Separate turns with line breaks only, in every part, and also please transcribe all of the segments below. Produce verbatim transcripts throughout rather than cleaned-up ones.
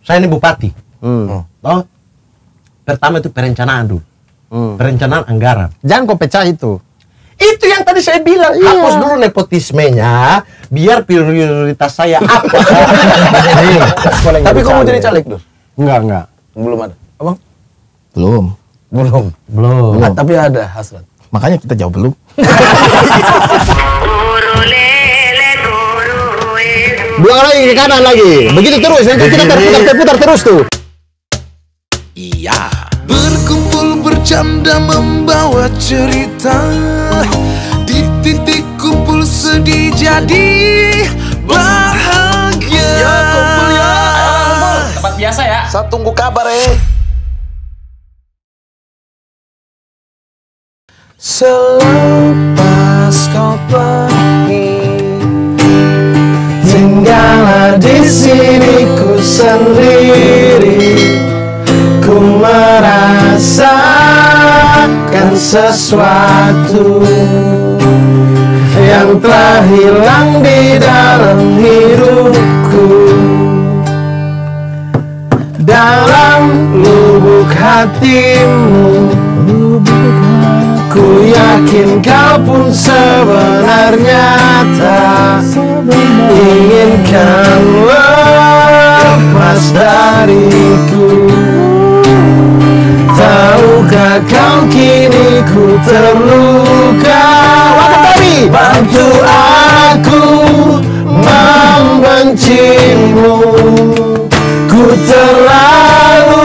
Saya ini bupati.
Hmm.
Toh, pertama itu perencanaan dulu.
Hmm.
Perencanaan anggaran.
Jangan kau pecah itu.
Itu yang tadi saya bilang,
Iya.
hapus dulu nepotismenya, biar prioritas saya apa.
Tapi kamu jadi caleg, Dur?
Enggak, enggak.
Belum ada. Abang?
Belum.
Belum.
Belum.
Ah, tapi ada hasrat.
Makanya kita jawab belum.
Dua lagi ke kanan lagi. Begitu terus, nanti kita terputar, terputar terus tuh.
Iya.
Berkumpul bercanda membawa cerita, di titik kumpul sedih jadi bahagia. Ya kumpul ya.
Tempat biasa ya.
Saya tunggu kabar eh. Selepas kau pergi, tinggallah di sini ku sendiri. Ku merasakan sesuatu yang telah hilang di dalam hidupku. Dalam lubuk hatimu, ku yakin kau pun sebenarnya tak inginkan lepas dariku. Tahukah kau kini ku terluka? Bantu aku membencimu. Ku terlalu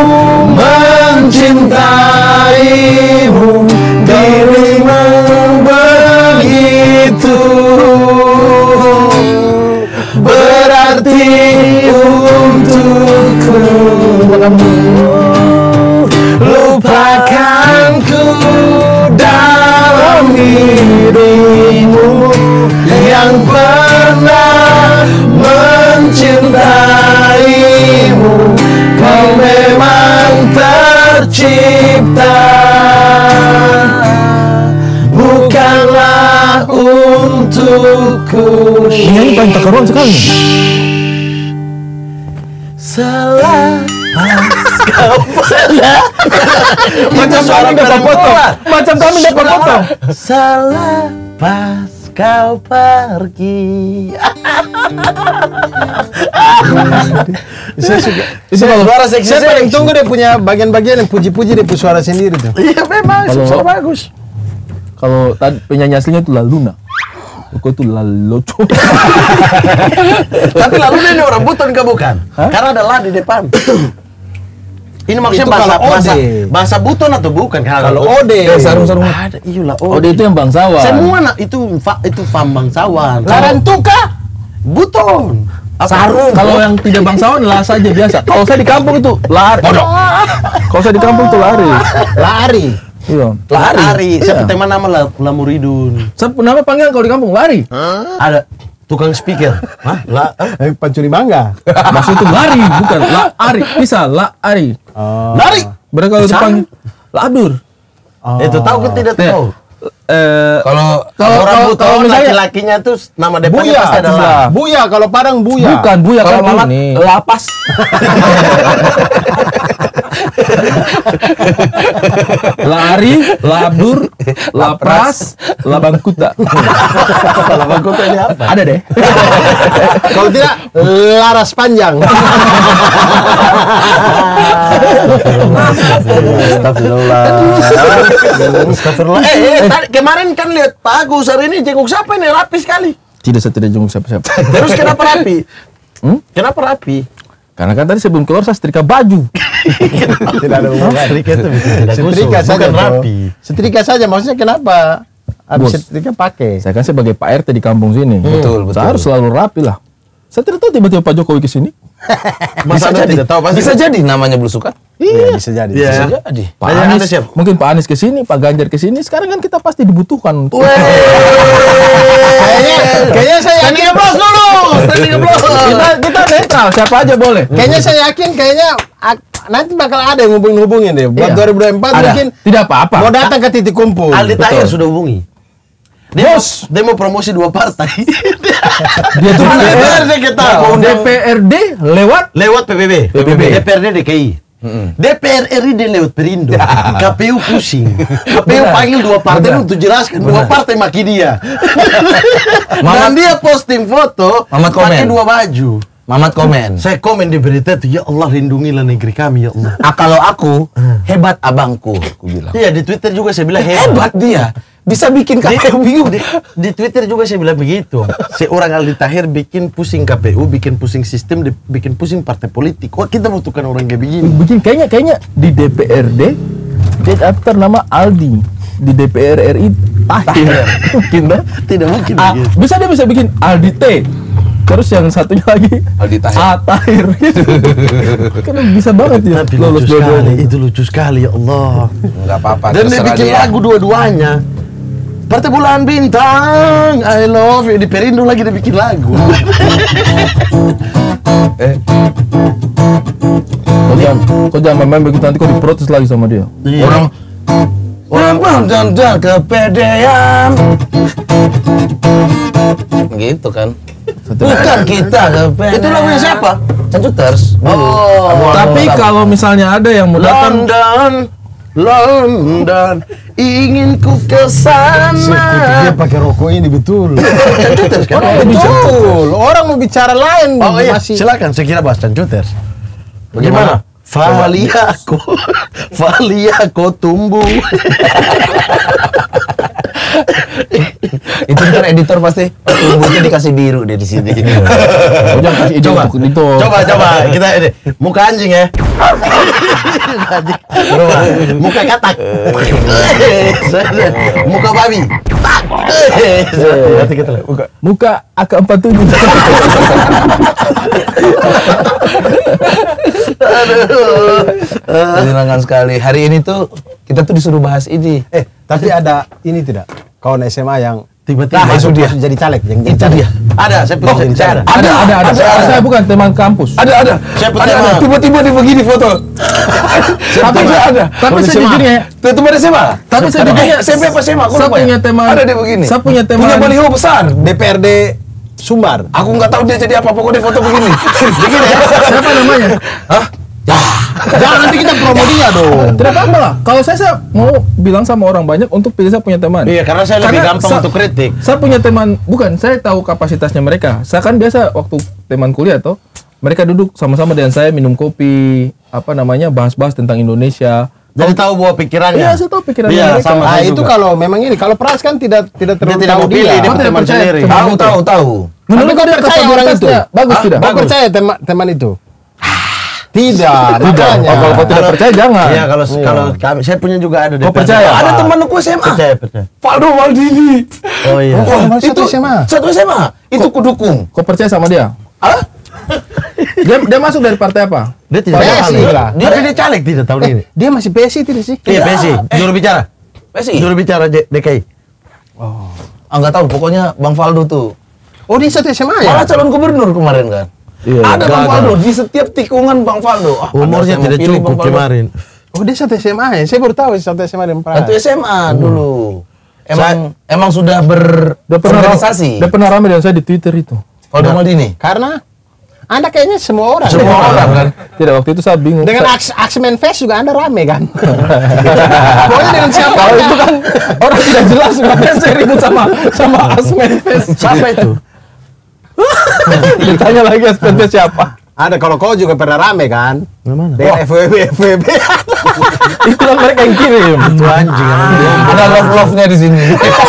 mencintaimu. Dirimu begitu berarti untukku. Lupakanku dalam hidupmu yang pernah mencintaimu. Kau memang tercipta bukanlah untukku.
Ini paling takaruan sekali.
Salah.
Macam kami dapat foto. Macam kami dapat foto.
Salah pas kau pergi.
Saya suka.
Itu suara seksi.
Saya paling tunggu dia punya bagian-bagian yang puji-puji dia punya suara sendiri tuh.
Iya memang,
Kalau-
suara bagus.
Kalau tadi penyanyi aslinya itu La Luna. Kau itu La Loco.
Tapi lalu ini orang buton ke bukan? Karena ada la di depan. Ini maksudnya
Itu
bahasa
kalau
bahasa,
ode.
bahasa buton atau bukan?
Kalau ode.
Eh, sarung-sarung.
ada, iyalah
Oh, dia itu yang bangsawan.
Semua nak itu fa, itu fam bangsawan.
Larantuka.
Buton.
Sarung. Kalau yang tidak bangsawan lah saja biasa. Kalau saya di kampung itu lari. Kalau saya di kampung itu lari.
Lari.
Iya.
Lari. Lari.
Iya.
Siapa teman nama la, Lamuridun.
Saya nama panggilan kalau di kampung lari.
Ada tukang speaker. Hah? La,
Eh, pencuri mangga.
Maksud itu lari, bukan lari. Bisa lari.
Oh.
lari.
Berarti kalau dipanggil labur.
Oh.
Itu tahu kan tidak
Nih,
tahu.
Eh,
Kalau
kalau
Orang
kalau,
buton
kalau misalnya
laki-lakinya tuh nama depannya
Buya.
pasti ada la.
Sebelah.
Buya, kalau Padang buya.
bukan buya
kalau
kan
mamat
ini.
lapas.
Lari, labur, lapras, labangkuta.
Labangkuta ini apa?
Ada deh.
Kalau tidak laras panjang.
Astagfirullah. Astagfirullah. Eh, eh, tadi kemarin kan lihat Pak Agus hari ini jenguk siapa ini rapi sekali.
Tidak, saya tidak jenguk siapa-siapa.
Terus kenapa rapi?
Hmm?
Kenapa rapi?
Karena kan tadi sebelum keluar saya setrika baju.
Tidak ada hubungan.
Setrika itu
Setrika saja,
bukan
bro.
rapi.
Setrika saja, maksudnya kenapa?
Bos.
Habis setrika pakai.
Saya kan sebagai Pak R T di kampung sini.
Betul, betul.
Saya harus selalu rapi lah. Saya tidak tahu tiba-tiba Pak Jokowi ke sini.
Masa Anda tidak tahu pasti.
Bisa jadi namanya belusukan.
Iya, bisa jadi.
Iya.
Bisa
Bisa jadi.
Pak
Banyak
Anies,
Anda siap?
mungkin Pak Anies ke sini, Pak Ganjar ke sini. Sekarang kan kita pasti dibutuhkan.
Kayaknya, kayaknya saya yakin.
Standing applause dulu. Standing applause.
kita kita netral, siapa aja boleh.
Kayaknya saya yakin, kayaknya ak- nanti bakal ada yang hubungin-hubungin deh. Buat
Iya.
dua ribu dua puluh empat
Ada.
mungkin
Tidak apa-apa.
mau datang ke titik kumpul.
Aldi
Betul.
Taher sudah hubungi. Dia, dia mau promosi dua partai.
Dia tuh
D P R D kita.
D P R D lewat
Lewat P B B.
P B B.
D P R D D K I. D P R R I dia lewat Perindo. K P U pusing. K P U panggil dua partai untuk jelaskan. Dua partai maki dia. Dan dia posting foto
Mamat komen.
pakai dua baju.
Mamat komen.
Saya komen di berita itu, ya Allah lindungilah negeri kami ya Allah.
Ah, kalau aku hebat abangku, aku bilang.
Iya di Twitter juga saya bilang
Hebat
hebat.
dia. Bisa bikin
Di,
K P U bingung.
di, di Twitter juga saya bilang begitu. Seorang Aldi Tahir bikin pusing K P U, bikin pusing sistem, di- bikin pusing partai politik. Wah kita butuhkan orang kayak begini.
begini kayaknya kayaknya di D P R D dia daftar nama Aldi, di D P R R I Tahir. Mungkin dah.
Tidak mungkin
Ah,
begitu.
bisa dia bisa bikin Aldi T. Terus yang satunya lagi
Aldi Tahir.
A Tahir. Kan bisa banget ya
Tapi
lolos
lucu sekali,
dua-duanya.
itu lucu sekali ya Allah.
Enggak apa-apa.
Dan dia
terserah
bikin
dia.
lagu dua-duanya. Partai Bulan Bintang, I love you. Di Perindo lagi dia bikin lagu.
Eh,
Kau jangan, kau jangan main-main begitu nanti kau diprotes lagi sama dia.
Iya.
orang orang dan dan kepedean. Gitu kan. Bukan kita kepedean.
Itu lagunya siapa?
Cancuters.
Oh,
Tapi kalau misalnya ada yang mau datang,
London, London, ingin ku kesana.
Dia pakai rokok ini betul.
Cancuters kan?
Oh, betul. Orang mau bicara lain
Oh iya,
masih.
silakan. Saya kira bahas Cancuters. Bagaimana? Valia ko, Valia ko tumbuh.
Itu ntar editor pasti tumbuhnya dikasih biru deh di sini.
kau jangan kasih ide
Coba,
untuk itu.
coba, coba. Kita ini muka anjing ya. Muka anjing. Coba, muka katak. Muka babi. Tak. Nanti kita lihat. Muka.
Muka A K empat puluh tujuh.
Menyenangkan sekali. Hari ini tuh kita tuh disuruh bahas ini.
Eh, tapi ada ini tidak? Kawan S M A yang
Tiba-tiba
Nah,
masuk
itu dia
dia.
jadi caleg, yang jadi
Itu
caleg.
dia.
Ada, saya punya
jadi
cara.
caleg.
Ada, ada, ada. Saya, saya bukan teman kampus.
Ada ada.
Saya
ada,
pertama.
ada. Tiba-tiba dia begini foto.
Tapi
Tiba-tiba ada.
Tapi sejujurnya,
Tuh teman S M A.
tapi sejujurnya
S M P apa S M A? Aku
saya
lupa ya.
punya teman.
Ada dia begini.
Saya punya teman.
Punya baliho besar.
D P R D Sumbar.
Aku nggak tahu dia jadi apa, pokoknya foto begini. Begini ya.
Siapa namanya?
Hah?
Jangan nanti kita promo dia dong.
Tidak apa-apa lah. Kalau saya, saya mau bilang sama orang banyak untuk pilih saya punya teman.
Iya, karena saya lebih
Karena
gampang
sa-
untuk kritik.
Saya punya teman, bukan, saya tahu kapasitasnya mereka. Saya kan biasa waktu teman kuliah toh, mereka duduk sama-sama dengan saya minum kopi, apa namanya, bahas-bahas tentang Indonesia.
Jadi tahu bahwa pikirannya.
Iya, saya tahu pikiran
Iya,
mereka.
sama
Nah,
saya
itu
juga.
kalau memang ini, kalau Pras kan tidak tidak terlalu
tidak
tahu
mau pilih, dia
dia.
Oh, tidak
teman
percaya
sendiri.
sama
Tahu
itu.
tahu tahu.
Menurut
Tapi kau
dia
percaya orang itu?
kapabilitasnya bagus
Hah?
tidak?
Kau percaya teman teman itu? Tidak,
Tidak.
makanya.
Oh, kalau kau tidak percaya jangan.
Iya, kalau kalau kami saya punya juga ada
Kau
D P R D.
percaya?
Ada teman aku S M A.
Percaya, percaya.
Faldo Maldini.
Oh iya.
Oh,
Wah,
satu
itu
S M A.
Satu S M A. Itu kudukung.
Kau percaya sama dia?
Hah?
Dia, dia masuk dari partai apa?
Dia tidak
P S I
tahu nih.
lah.
Dia, tapi dia caleg tidak tahun ini.
Dia masih P S I tidak sih?
Iya, P S I. Juru bicara.
P S I.
Juru bicara J- D K I.
Ah, nggak tahu, pokoknya Bang Faldo tuh.
Oh, dia satu S M A ya?
Malah calon gubernur kemarin kan.
Iya,
Ada Bang
gagal.
Faldo di setiap tikungan Bang Faldo. Ah,
Umurnya
padahal saya mau
tidak
pilih
cukup
Bang Faldo.
kemarin.
Oh, dia satu S M A ya? Saya baru tahu satu S M A dengan Pras.
Satu S M A dulu. Emang emang sudah
Dia pernah
berorganisasi.
Dia pernah ramai dengan saya di Twitter itu.
Faldo Maldini.
Karena Anda kayaknya semua orang.
Semua orang kan.
Tidak, waktu itu saya bingung.
Dengan
Saya-
Aks Axman Fest juga Anda rame kan? Pokoknya dengan siapa?
kalau itu kan orang tidak jelas, ngapain saya ribut sama sama Asmen Fest.
Siapa itu?
Ditanya lagi Asmen Fest siapa?
Ada, kalau kau juga pernah rame kan?
Mana?
Dengan F W B, F W B.
Itu kan mereka yang kirim.
Itu anjing.
Ada love-love-nya di sini.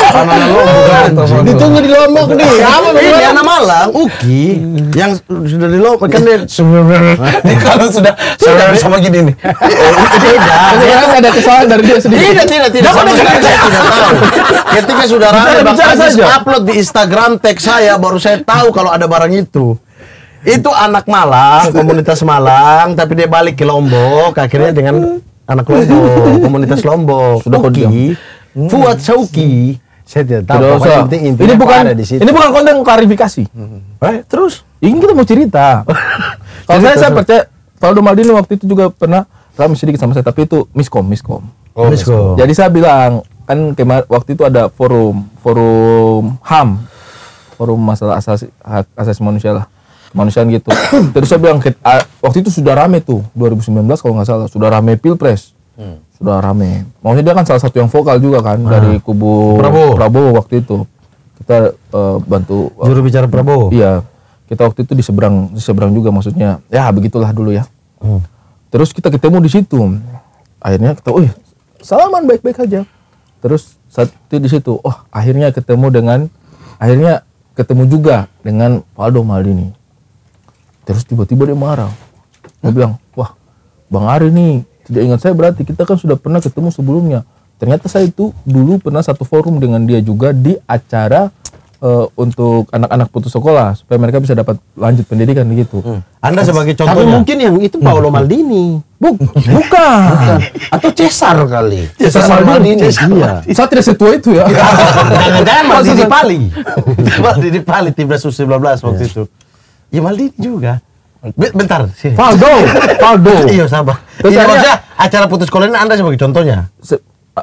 Ditunggu di Lombok nih. Apa
Ini
bagaimana?
anak Malang, Uki, yang sudah di Lombok kan dia
Ini kalau sudah sudah sama gini nih.
beda.
Sekarang ada kesalahan dari dia sedikit.
Tidak, tidak, tidak. Sama sekali saya tidak tahu. Ketika sudah ramai,
Bicara-
Bang
bicara
Ajis
saja.
upload di Instagram tag saya, baru saya tahu kalau ada barang itu. Itu anak Malang, komunitas Malang, tapi dia balik ke Lombok, akhirnya dengan anak Lombok, komunitas Lombok.
Sudah kau
Uki, Fuad Sauki.
Saya tidak tahu.
Tidak
Pokoknya
usah.
penting
Ini
intinya
bukan
ada di situ.
ini bukan konten klarifikasi.
Eh, terus?
Ini kita mau cerita. Kalau saya saya percaya Faldo Maldini waktu itu juga pernah ramai sedikit sama saya, tapi itu miskom, miskom.
Oh, Misko.
Jadi saya bilang kan kemar waktu itu ada forum forum H A M, forum masalah asasi hak asasi manusia lah, kemanusiaan gitu. Terus saya bilang waktu itu sudah rame tuh dua ribu sembilan belas kalau nggak salah, sudah rame pilpres, hmm. sudah rame. Maksudnya dia kan salah satu yang vokal juga kan ah. dari kubu Prabowo. Prabowo waktu itu kita uh, bantu uh,
juru bicara Prabowo.
Iya, kita waktu itu di seberang di seberang juga maksudnya. Ya begitulah dulu ya. Hmm. Terus kita ketemu di situ. Akhirnya kita, oh salaman baik-baik aja. Terus saat itu di situ, oh akhirnya ketemu dengan, akhirnya ketemu juga dengan Valdo Maldini. Terus tiba-tiba dia marah. Dia hmm? bilang, wah Bang Ari nih tidak ingat saya, berarti kita kan sudah pernah ketemu sebelumnya. Ternyata saya itu dulu pernah satu forum dengan dia juga di acara uh, untuk anak-anak putus sekolah supaya mereka bisa dapat lanjut pendidikan gitu. Hmm.
Anda sebagai contohnya.
Tapi mungkin yang itu Paolo hmm. Maldini.
Buk, bukan. bukan.
Atau Cesar kali.
Cesar, Cesar Maldini. Cesar. Iya. Saya tidak setua itu ya.
Jangan-jangan Maldini Pali. Maldini Pali timnas U sembilan belas waktu yeah. itu. Ya Maldini juga. Bentar.
Valdo. Valdo.
Iya sabar. Terus maksudnya acara putus sekolah ini Anda sebagai contohnya. Se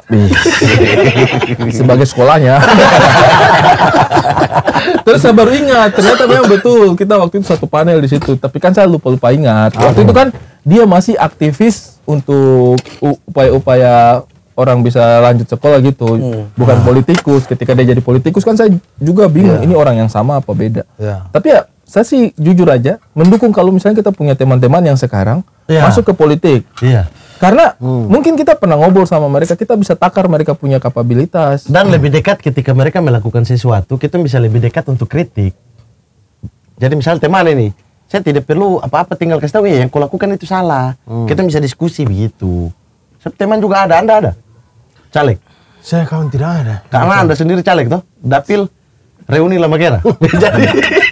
sebagai sekolahnya. Terus saya baru ingat ternyata memang betul kita waktu itu satu panel di situ, tapi kan saya lupa lupa ingat waktu itu kan dia masih aktivis untuk upaya-upaya orang bisa lanjut sekolah gitu, hmm. bukan nah. politikus. Ketika dia jadi politikus kan saya juga bingung yeah. ini orang yang sama apa beda. Yeah. Tapi ya saya sih jujur aja mendukung kalau misalnya kita punya teman-teman yang sekarang yeah. masuk ke politik. Yeah. Karena hmm. mungkin kita pernah ngobrol sama mereka, kita bisa takar mereka punya kapabilitas.
Dan hmm. lebih dekat ketika mereka melakukan sesuatu, kita bisa lebih dekat untuk kritik. Jadi misalnya teman ini, saya tidak perlu apa-apa, tinggal kasih tahu ya yang kau lakukan itu salah. Hmm. Kita bisa diskusi begitu. Teman juga ada, Anda ada? Caleg?
Saya kawan tidak ada.
Karena Anda sendiri caleg toh? Dapil reuni Lamagera. Jadi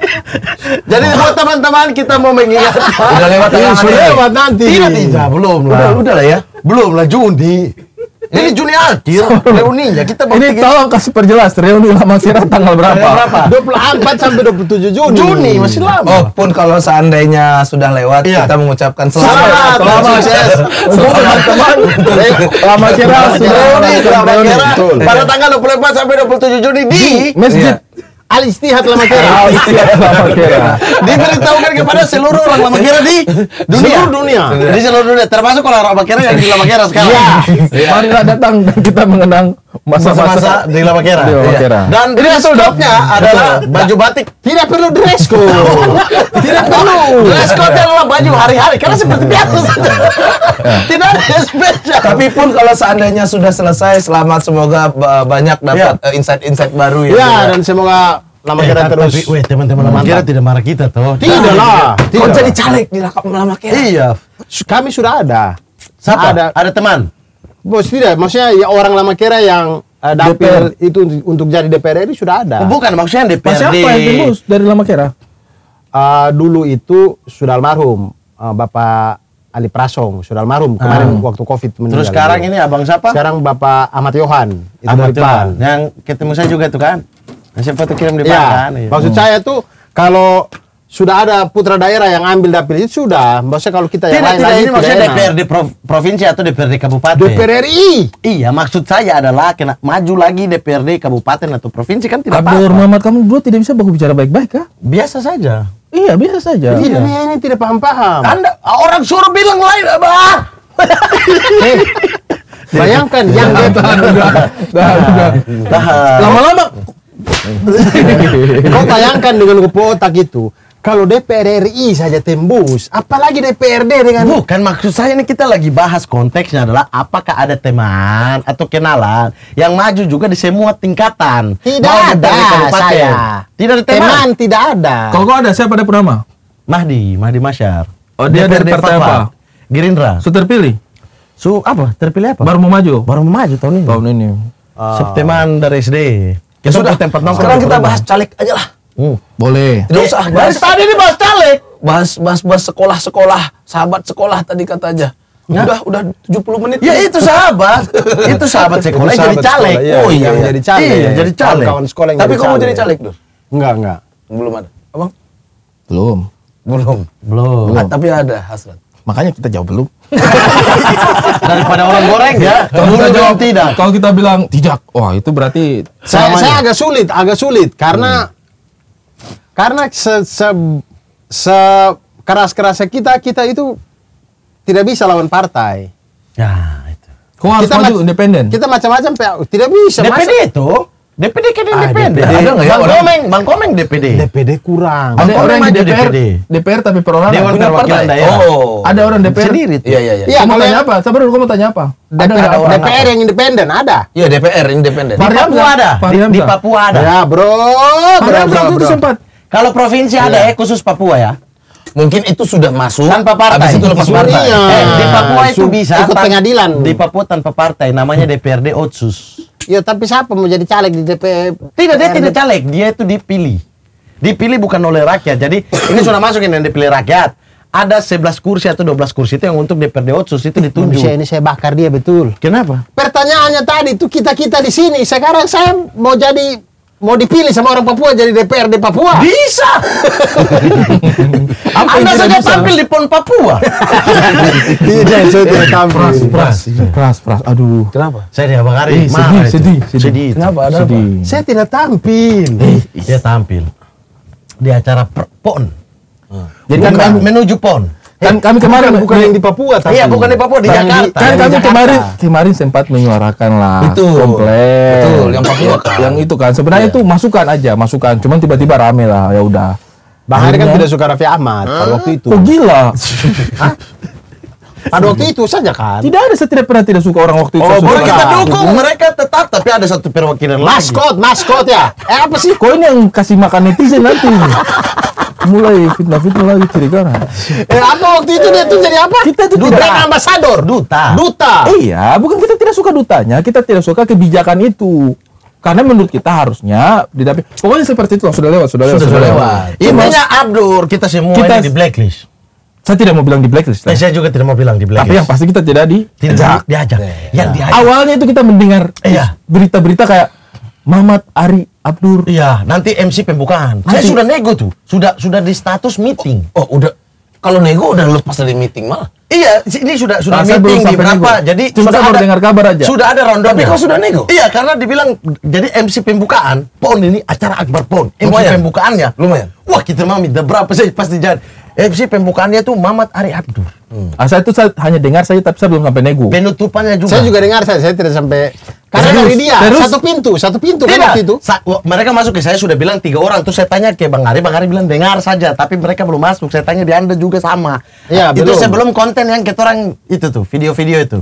Jadi buat teman-teman kita mau mengingat.
Udah lewat ya, sudah lewat nanti.
Tidak, tidak, belum lah.
Udah, udah lah ya.
Belum lah Juni. Ini Juni akhir reuninya. Kita mau
ini tolong kasih perjelas reuni Lamagera tanggal berapa?
berapa?
dua puluh empat sampai dua puluh tujuh Juni.
Juni masih lama.
Oh, pun kalau seandainya sudah lewat, iya. kita mengucapkan
selamat. Selamat, sukses. Semua teman-teman.
Lamagera sudah
reuni Lamagera pada tanggal dua puluh empat sampai dua puluh tujuh Juni di
Masjid
Al-Istihad Lamagera.
Al-Istihad Lamagera.
Diberitahukan kepada seluruh orang Lamagera di dunia.
Seluruh dunia.
Di seluruh dunia, termasuk orang Lamagera yang di Lamagera sekarang.
Ya. Marilah datang dan kita mengenang masa-masa
di Lamagera.
Di Lamagera.
Ya. Dan dress code-nya adalah baju batik.
Tidak perlu dress code.
Tidak perlu. Dress code-nya adalah baju hari-hari karena seperti biasa saja. Tidak ada yang spesial.
Tapi pun kalau seandainya sudah selesai, selamat, semoga banyak dapat ya. insight-insight baru ya.
Ya, dan semoga Lamagera eh, terus.
Tapi, weh, teman-teman Lamagera tidak marah kita toh.
Tidak lah.
Kau jadi caleg di Lamagera.
Iya.
Kami sudah ada.
Siapa? Ada, ada teman.
Bos tidak, maksudnya ya orang Lamagera yang uh, dapil itu untuk jadi D P R R I sudah ada.
Oh, bukan, maksudnya D P R D.
Siapa yang tembus dari Lamagera?
Uh, dulu itu sudah almarhum uh, Bapak Ali Prasong, sudah almarhum kemarin hmm. waktu Covid meninggal.
Terus sekarang ini abang siapa?
Sekarang Bapak Ahmad Yohan.
Ahmad Yohan. Yang ketemu saya juga itu kan? Yang foto kirim di
ya, kan? Maksud hmm. saya tuh kalau sudah ada putra daerah yang ambil dapil itu sudah, maksudnya kalau kita yang
tidak,
lain
tidak,
lagi
ini maksudnya D P R D prov, provinsi atau D P R D kabupaten?
D P R R I.
Iya, maksud saya adalah kena maju lagi D P R D kabupaten atau provinsi kan tidak apa-apa.
Abdur Muhammad, kamu dua tidak bisa baku bicara baik-baik kah?
Biasa saja.
Iya, biasa saja.
Tidak, iya. ini tidak paham-paham.
Anda orang suruh bilang lain, Abah.
Hey, bayangkan yang
dah, dah, dah, lama-lama
kau bayangkan dengan kupotak itu, kalau D P R R I saja tembus, apalagi D P R D dengan...
Bukan, maksud saya ini kita lagi bahas konteksnya adalah apakah ada teman atau kenalan yang maju juga di semua tingkatan.
Tidak ada saya.
Tidak ada teman.
Teman tidak ada.
Kalau kau ada, siapa ada pernama?
Mahdi, Mahdi Masyar.
Oh, dia dari partai apa?
Gerindra.
Su terpilih?
Su apa? Terpilih apa?
Baru mau maju?
Baru mau maju tahun ini.
Tahun ini.
Uh, Septeman dari S D.
Ya sudah, tempat nongkrong. Sekarang kita bahas caleg aja lah.
Hmm. Boleh.
Tidak usah
bahas. Tadi ini bahas caleg.
Bahas bahas bahas sekolah-sekolah, sahabat sekolah tadi kata aja. Ya? Udah udah tujuh puluh menit.
Ya itu sahabat. Itu sahabat sekolah itu jadi caleg.
Sekolah, ya. Oh iya,
iya.
jadi caleg.
Iya, jadi caleg.
Kawan sekolah yang
Tapi kamu jadi caleg, Dur?
Enggak, enggak.
Belum ada. Abang?
Belum.
Belum.
Belum.
Ah, tapi ada hasrat.
Makanya kita jawab belum.
Daripada orang goreng ya.
Kalau
Dulu
kita
bilang
jawab
tidak.
Kalau kita bilang tidak, wah itu berarti
Saya,
Selamanya.
saya agak sulit, agak sulit karena karena se, se, se keras-kerasnya kita kita itu tidak bisa lawan partai.
Ya, itu.
kau harus
Kita
maju
mac-
independen.
Kita macam-macam P A, tidak bisa.
D P D
masa-
itu, D P D kan
Ah,
independen.
D P D.
Ada nggak ya?
Bang
Bang Komeng, Bang Komeng D P D.
D P D kurang.
Ada
Bang
orang
Komeng
di D P R,
maju D P D.
D P R tapi perorangan
Dewan
bukan
Perwakilan
partai.
Daerah.
Oh.
Ada orang D P R
Sendiri tuh.
Iya iya iya.
Iya,
Kamu mau
kalau
tanya
yang-
apa? Sabar dulu, kamu mau tanya apa? Ada nggak
D
orang
P R yang independen ada.
Iya D P R independen.
Di
Fahri
Papua
Hamzah.
ada.
Fahri
Di, di
Hamzah.
Papua ada.
Ya bro,
Fahri
bro,
Hamzah
bro,
itu
bro.
sempat.
Kalau provinsi ada ya, khusus Papua ya.
Mungkin itu sudah masuk
Tanpa partai.
Habis itu lepas partai.
Iya.
Eh, di Papua itu
Su-
bisa.
ikut
tan-
pengadilan.
Di Papua tanpa partai, namanya D P R D Otsus.
Ya tapi siapa mau jadi caleg di D P R?
Tidak, dia tidak caleg, dia itu dipilih. Dipilih bukan oleh rakyat. Jadi ini sudah masuk ini yang dipilih rakyat. Ada sebelas kursi atau dua belas kursi itu yang untuk D P R D Otsus itu
Manusia
ditunjuk.
ini saya bakar dia betul.
Kenapa?
Pertanyaannya tadi tuh kita-kita di sini. Sekarang saya mau jadi mau dipilih sama orang Papua jadi D P R D Papua.
Bisa.
Apa yang
Anda
tidak
saja
bisa?
tampil di PON Papua.
Tidak, saya tidak tampil.
Pras, pras, pras. Aduh.
Kenapa?
Saya dia Bang Ari
Eh,
marah
sedih,
itu.
sedih, sedih.
sedih. itu.
Kenapa? Ada apa?
Sedih.
Saya tidak tampil.
Dia tampil di acara per- PON.
Jadi kan
Bukan
kami,
menuju PON.
kan kami kemarin
bukan, bukan yang di Papua tapi.
Iya, bukan di Papua, di
Yang
Jakarta.
kan
yang di
kami
Jakarta.
kemarin kemarin sempat menyuarakan lah
Betul.
komplain.
Betul, yang Papua kan.
Yang itu kan sebenarnya itu masukan aja, masukan. Cuman tiba-tiba rame lah, ya udah.
Bang Hari kan
Akhirnya-
tidak suka Raffi Ahmad pada waktu itu.
Oh gila.
Pada waktu itu saja kan.
Tidak ada, saya tidak pernah tidak suka orang waktu itu.
Oh,
Saya
boleh
suka.
kita dukung mereka tetap, tapi ada satu perwakilan lagi.
Maskot, maskot ya. Eh apa sih?
Kau ini yang kasih makan netizen nanti. Mulai fitnah-fitnah lagi kiri kanan.
Eh apa waktu itu dia tuh jadi apa?
Kita tuh
Duta
tidak-
ambasador.
Duta.
Duta.
Iya, bukan kita tidak suka dutanya, kita tidak suka kebijakan itu. Karena menurut kita harusnya didamping. Pokoknya seperti itu, sudah lewat, sudah lewat,
Sudah
sudah,
lewat.
lewat. Cuma
Intinya Abdur, kita semua
Kita-
ini di blacklist.
saya tidak mau bilang di blacklist.
Eh,
lah.
saya juga tidak mau bilang di blacklist.
Tapi yang pasti kita tidak di
tidak diajak. Yang diajak.
Awalnya itu kita mendengar
Iya.
berita-berita kayak Muhammad Ari Abdur.
Iya, nanti M C pembukaan. Saya
Nanti.
sudah nego tuh. Sudah sudah di status meeting.
Oh udah. Kalau nego udah lepas dari meeting malah.
Iya, ini sudah sudah
Nah, saya
meeting
belum
di
sampai
berapa.
nego.
Jadi
Cuma
sudah
saya baru
ada
dengar kabar aja.
Sudah ada rondonya.
Tapi kau sudah nego?
Iya, karena dibilang jadi M C pembukaan PON ini acara akbar PON. M C
Lumayan.
pembukaannya.
Lumayan.
Wah, kita mau minta berapa sih pasti jadi. M C pembukaannya tuh Muhammad Ari Abdur.
Ah, saya itu saya hanya dengar saja tapi saya belum sampai nego.
Penutupannya juga.
Saya juga dengar saya, saya tidak sampai karena
Terus,
dari dia
terus.
satu pintu, satu pintu kan
Tidak.
waktu itu.
Sa- w- mereka masuk ke saya sudah bilang tiga orang. Terus saya tanya ke Bang Ari, Bang Ari bilang dengar saja, tapi mereka belum masuk. Saya tanya di Anda juga sama.
Iya,
itu
belum.
sebelum konten yang kita orang itu tuh, video-video itu.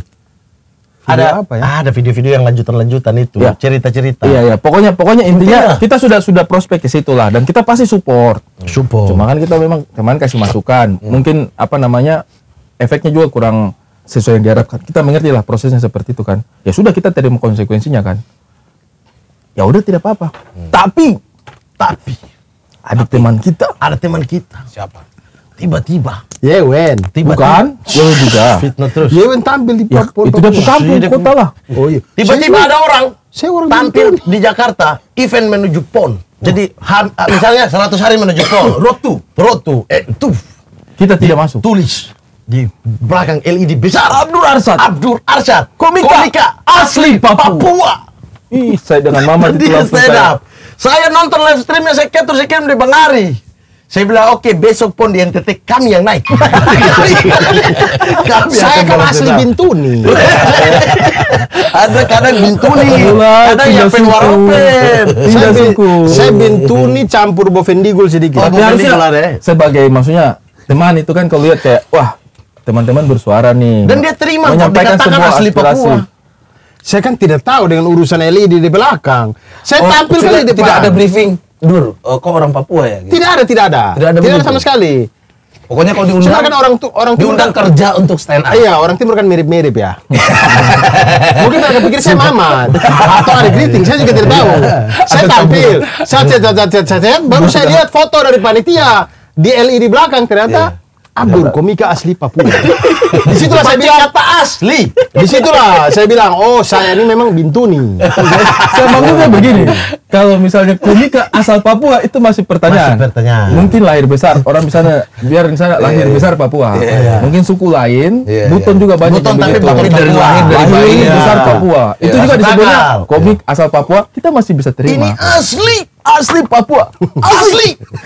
Ada
apa ya?
ah, ada video-video yang lanjutan-lanjutan itu,
Ya.
cerita-cerita.
Iya, iya. Pokoknya pokoknya intinya
Intinya.
kita sudah sudah prospek ke situ lah dan kita pasti support.
Support.
Cuma kan kita memang kemarin kasih masukan. Mungkin apa namanya efeknya juga kurang sesuai yang diharapkan. Kita mengerti lah prosesnya seperti itu kan. Ya sudah kita terima konsekuensinya kan. Ya udah tidak apa-apa. Tapi
Tapi
ada teman kita.
ada teman kita.
Siapa?
Tiba-tiba,
Yewen.
tiba-tiba
Bukan? Ya juga.
fitnah terus.
Yewen tampil di
Ya,
Papua.
itu dia kampung
Iya,
kota lah.
Oh iya.
Tiba-tiba
Saya-
ada orang
saya orang
tampil
Bintuni.
di Jakarta event menuju PON. Jadi ham- ah, misalnya seratus hari menuju PON. Rotu, rotu, eh tuh
Kita tidak masuk.
tulis di belakang L E D besar.
Abdur Arsyad.
Abdur Arsyad.
Komika. Asli Papua.
Papua.
Ih, saya dengan Mama itu
Dia
langsung
stand
kayak,
up. Saya nonton live streamnya, saya capture, saya kirim di Bang Ari. Saya bilang, oke besok PON di N T T kami yang naik. Kami
Saya
akan
kan
balas
asli
dendam.
Bintuni.
Ada kadang Bintuni,
Mulai,
kadang
tidak
yang Penwaropen.
Tidak
saya, bin-
suku.
saya Bintuni campur Bovendigul sedikit.
Oh,
Tapi
bukan
harusnya
Nicola deh.
sebagai maksudnya teman itu kan kalau lihat kayak wah teman-teman bersuara nih.
Dan dia terima, kok,
menyampaikan
dikatakan
sebuah
asli
aspirasi.
Papua.
Saya kan tidak tahu dengan urusan L E D di belakang. Saya
Oh,
tampil
sudah
kali di depan.
tidak ada briefing. Dur, oh, kok orang Papua ya? Gitu.
Tidak ada, tidak ada.
Tidak ada begitu.
sama sekali.
Pokoknya kalau diundang,
Cuma kan orang tu, orang timur
diundang
kan,
kerja untuk stand up.
iya, orang timur kan mirip-mirip ya. Mungkin mereka pikir saya Mamat atau ada greeting, saya juga tidak tahu. Saya tampil, saya saya saya saya, saya, saya baru saya lihat foto dari panitia di L E D belakang ternyata Abdur komika asli Papua. Disitulah saya bilang
kata asli.
Disitulah saya bilang, oh saya ini memang Bintuni.
Sama juga begini. Kalau misalnya komika asal Papua itu masih pertanyaan.
Masih pertanyaan.
Mungkin lahir besar orang di sana, biar di sana lahir besar Papua. Mungkin suku lain,
Iya,
Buton juga banyak
Buton
yang
tapi
begitu.
bukan
dari
Papua.
lahir dari
Lahir
bayi.
besar
Iya.
Papua. Itu
Iya.
juga
Masuk
disebutnya
akal.
komik asal Papua. Kita masih bisa terima.
Ini asli.
asli Papua.
Asli.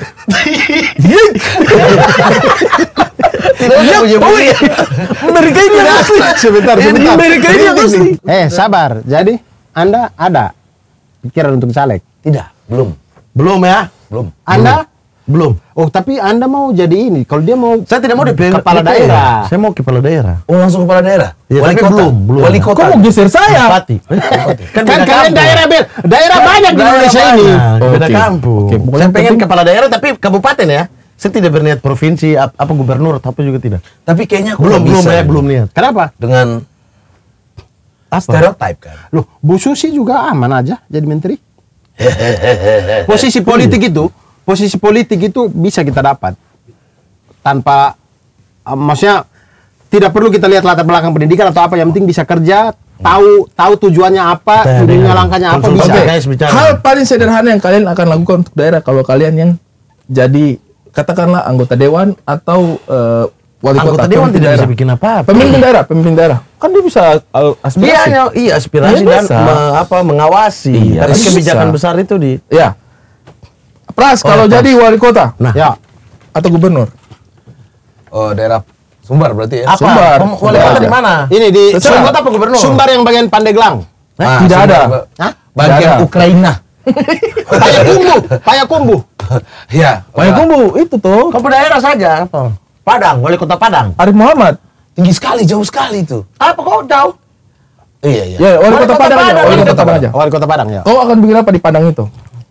Tidak usah punya-punya.
Mereka ini yang asli.
Sebentar, sebentar.
Mereka ini yang asli.
Eh, sabar. Jadi Anda ada pikiran untuk caleg?
Tidak, belum.
Belum ya?
Belum.
Anda?
Belum.
Oh, tapi Anda mau jadi ini. Kalau dia mau
Saya tidak mau D P R
kepala
D P R.
daerah.
Saya mau kepala daerah.
Oh, langsung kepala daerah?
Ya,
Wali
tapi
kota?
belum, belum.
Wali kota?
Kok mau geser saya?
Bupati.
Kan kalian daerah bel, daerah banyak di Indonesia ini.
Beda
Oke.
kampung.
Oke, pokoknya
Saya pengen
penting-
kepala daerah tapi kabupaten ya. Saya tidak berniat provinsi ap- apa gubernur apa juga tidak.
Tapi kayaknya aku
Belum
nggak
belum
bisa
ya,
ini.
belum niat.
Kenapa?
Dengan
Apa?
stereotype kan?
Loh, Bu Susi juga aman aja jadi menteri. Posisi politik itu, posisi politik itu bisa kita dapat tanpa, uh, maksudnya tidak perlu kita lihat latar belakang pendidikan atau apa, yang penting bisa kerja, tahu tahu tujuannya apa,
Betul,
tujuannya
dengan
langkahnya apa
konsultasi.
bisa.
Oke. Guys, bicara.
Hal paling sederhana yang kalian akan lakukan untuk daerah kalau kalian yang jadi katakanlah anggota dewan atau eh, wali kota.
Anggota dewan
pemimpin
tidak bisa
daerah.
bikin apa-apa.
Pemimpin daerah, pemimpin daerah. Kan dia bisa uh,
Dia
aspirasi.
hanya iya aspirasi
Iya,
dan
bisa.
me- apa mengawasi.
Iya,
Tapi
bisa.
kebijakan besar itu di
Ya. Pras kalau
Pras.
jadi wali kota
Nah.
Ya,
atau gubernur.
Oh, daerah Sumbar berarti ya?
apa?
Sumbar.
Pem- Wali
Sumbar
kota
aja.
di mana?
ini di
Terserah.
Sumbar,
Kota apa gubernur?
Sumbar yang bagian Pandeglang.
Ah,
Tidak
Sumbar,
ada.
Pak.
Hah?
Bagian
Tidak ada.
Ukraina.
Payakumbuh, Payakumbuh.
Iya.
Payakumbuh itu tuh
Kepala daerah saja apa? Padang, wali kota Padang.
Arif Muhammad.
Tinggi sekali, jauh sekali itu.
Apa kok jauh?
Iya, iya.
Ya, wali,
Wali
kota
kota
Padang aja.
Padang,
Wali
wali
kota
kota
Padang aja.
Wali kota Padang ya.
Kau akan bikin apa di Padang itu?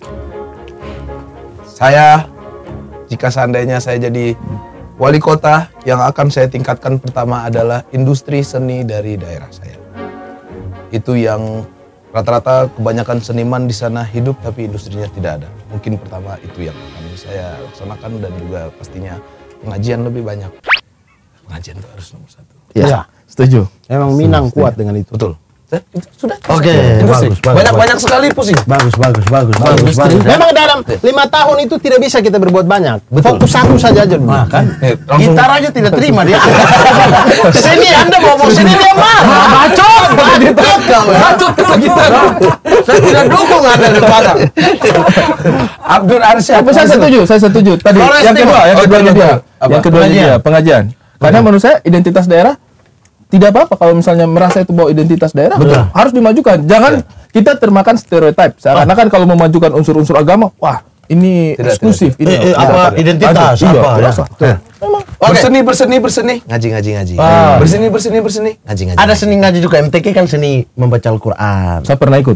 Saya, jika seandainya saya jadi wali kota, yang akan saya tingkatkan pertama adalah industri seni dari daerah saya. Itu yang rata-rata kebanyakan seniman di sana hidup tapi industrinya tidak ada. Mungkin pertama itu yang akan saya laksanakan, dan juga pastinya pengajian lebih banyak. Pengajian itu harus nomor satu.
Ya,
Ya.
setuju.
Emang Minang kuat dengan itu.
Betul. Eh, itu sudah.
Oke,
Industri.
bagus, bagus,
Banyak-banyak sekali pusing.
Bagus, bagus, bagus, bagus, bagus.
Memang dalam lima tahun itu tidak bisa kita berbuat banyak. Fokus satu saja aja dulu.
Nah, kan?
Eh, langsung-
Gitar aja tidak terima dia. Sini Anda mau mau sini dia marah. Bacot, bacot kau. ya.
Bacot kau gitar.
Saya tidak dukung Anda di Padang.
Abdur Arsyad.
Tapi saya setuju, saya setuju. Tadi
Forest
yang kedua,
Timur.
yang
Oh,
kedua
betul,
dia,
betul.
yang
Apa?
kedua
Pengajian.
dia pengajian. Karena menurut saya identitas daerah tidak apa-apa kalau misalnya merasa itu bawa identitas daerah,
Betul.
harus dimajukan. Jangan kita termakan stereotip. Seakan-akan kalau memajukan unsur-unsur agama, wah ini
Tidak,
eksklusif, ini
Eh, eh,
tidak,
apa
tidak.
identitas
Ada, iya,
apa ya?
tidak usah.
Eh.
Berseni, berseni, berseni. Ngaji, ngaji, ngaji.
Ah.
Berseni, berseni, berseni. Ngaji, ngaji.
Ada seni ngaji juga. M T K kan seni membaca Al-Quran.
Saya pernah ikut.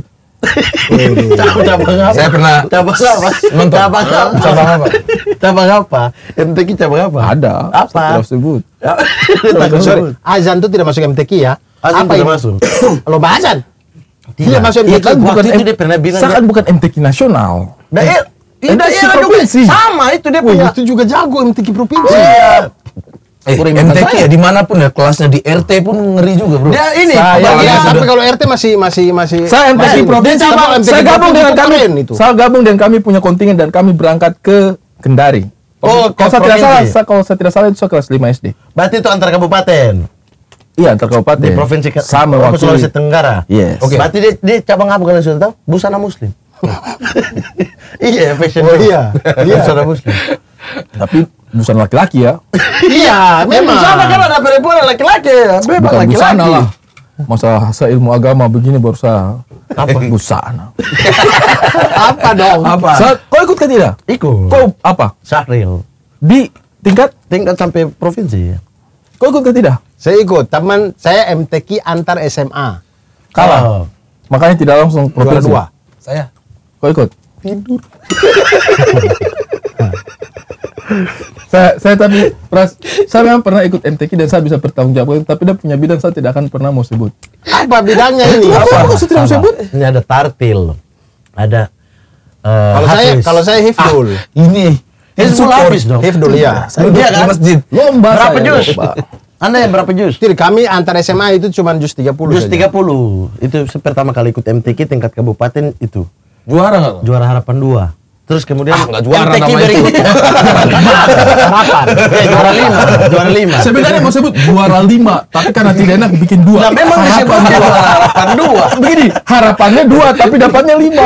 Cabang apa?
Saya pernah
Cabang apa?
nonton.
Cabang apa?
Cabang apa?
Cabang apa? M T K cabang apa?
Ada.
Apa?
Saya tidak sebut.
Takut
Sorry,
sebut.
azan itu tidak masuk M T Q ya?
Azan
Apa
tidak
ini?
masuk.
Lomba azan. Tidak masuk M T
Iya
Q.
kan,
Bukan
waktu itu
M-
dia pernah bilang.
saya kan bukan M T Q nasional.
Daerah, iya,
M T Q
daerah juga
provinsi.
sama itu dia
Wih,
punya.
itu juga jago M T Q provinsi.
Eh,
Kurang
M T K
saya.
ya dimanapun ya, kelasnya di R T pun ngeri juga, bro.
Dia ini
Saya-
Ya,
bagian
tapi kalau R T masih masih masih
Saya M T Q
masih-
provinsi.
dia cabang M T Q
Saya gabung
provinsi
dengan
itu
kami.
keren itu.
Saya gabung dengan kami punya kontingen dan kami berangkat ke Kendari.
Oh,
kalau
ke
saya tidak salah,
provinsi.
saya, kalau saya tidak salah itu saya kelas lima S D.
Berarti itu antar kabupaten
Iya, antar kabupaten.
di provinsi ke-
sama
apa,
waktu
Sulawesi Tenggara.
Yes.
Oke. Berarti dia, dia cabang apa kalian sudah tahu? Busana Muslim. Iya, fashion.
Oh, iya. Iya.
Busana Muslim.
Tapi bukan laki-laki ya.
Iya, memang.
Busana kan ada perempuan dan laki-laki. Memang
Bukan
laki-laki.
busana lah. Masa saya ilmu agama begini baru saya apa busana.
Apa dong?
Apa?
Saya, kau ikut kan tidak?
Ikut.
Kau apa?
Syahril.
Di tingkat
Tingkat sampai provinsi.
kau ikut kan tidak?
Saya ikut, teman saya M T Q antar S M A.
Kalah.
Oh.
Makanya tidak langsung
Juara
provinsi.
dua.
Saya.
Kau ikut? Tidur. saya saya tapi pras, saya memang pernah ikut M T Q dan saya bisa bertanggung jawab, tapi dia punya bidang saya tidak akan pernah mau sebut.
Apa bidangnya ini?
Apa? Kok saya tidak mau sebut?
Ini ada tartil. Ada eh,
Kalau saya
hafiz.
kalau saya hifdul.
Ini
Hizbul Hafiz dong.
Hifdul ya.
Saya
Iya
di
kan?
masjid.
Lomba
Berapa
saya,
jus?
lomba.
Anda yang berapa jus?
Jadi kami antar S M A itu cuma jus tiga puluh.
Jus tiga puluh. Itu se- pertama kali ikut M T Q tingkat kabupaten itu.
Juara nggak?
Juara harapan dua. Terus kemudian
Ah, nggak juara
M T Q
namanya itu.
berikutnya. Harapan. Eh, juara lima. Juara lima.
Sebenarnya mau sebut juara lima, tapi karena tidak enak bikin dua.
Nah, memang disebut juara harapan dua.
Begini, harapannya dua, tapi dapatnya lima.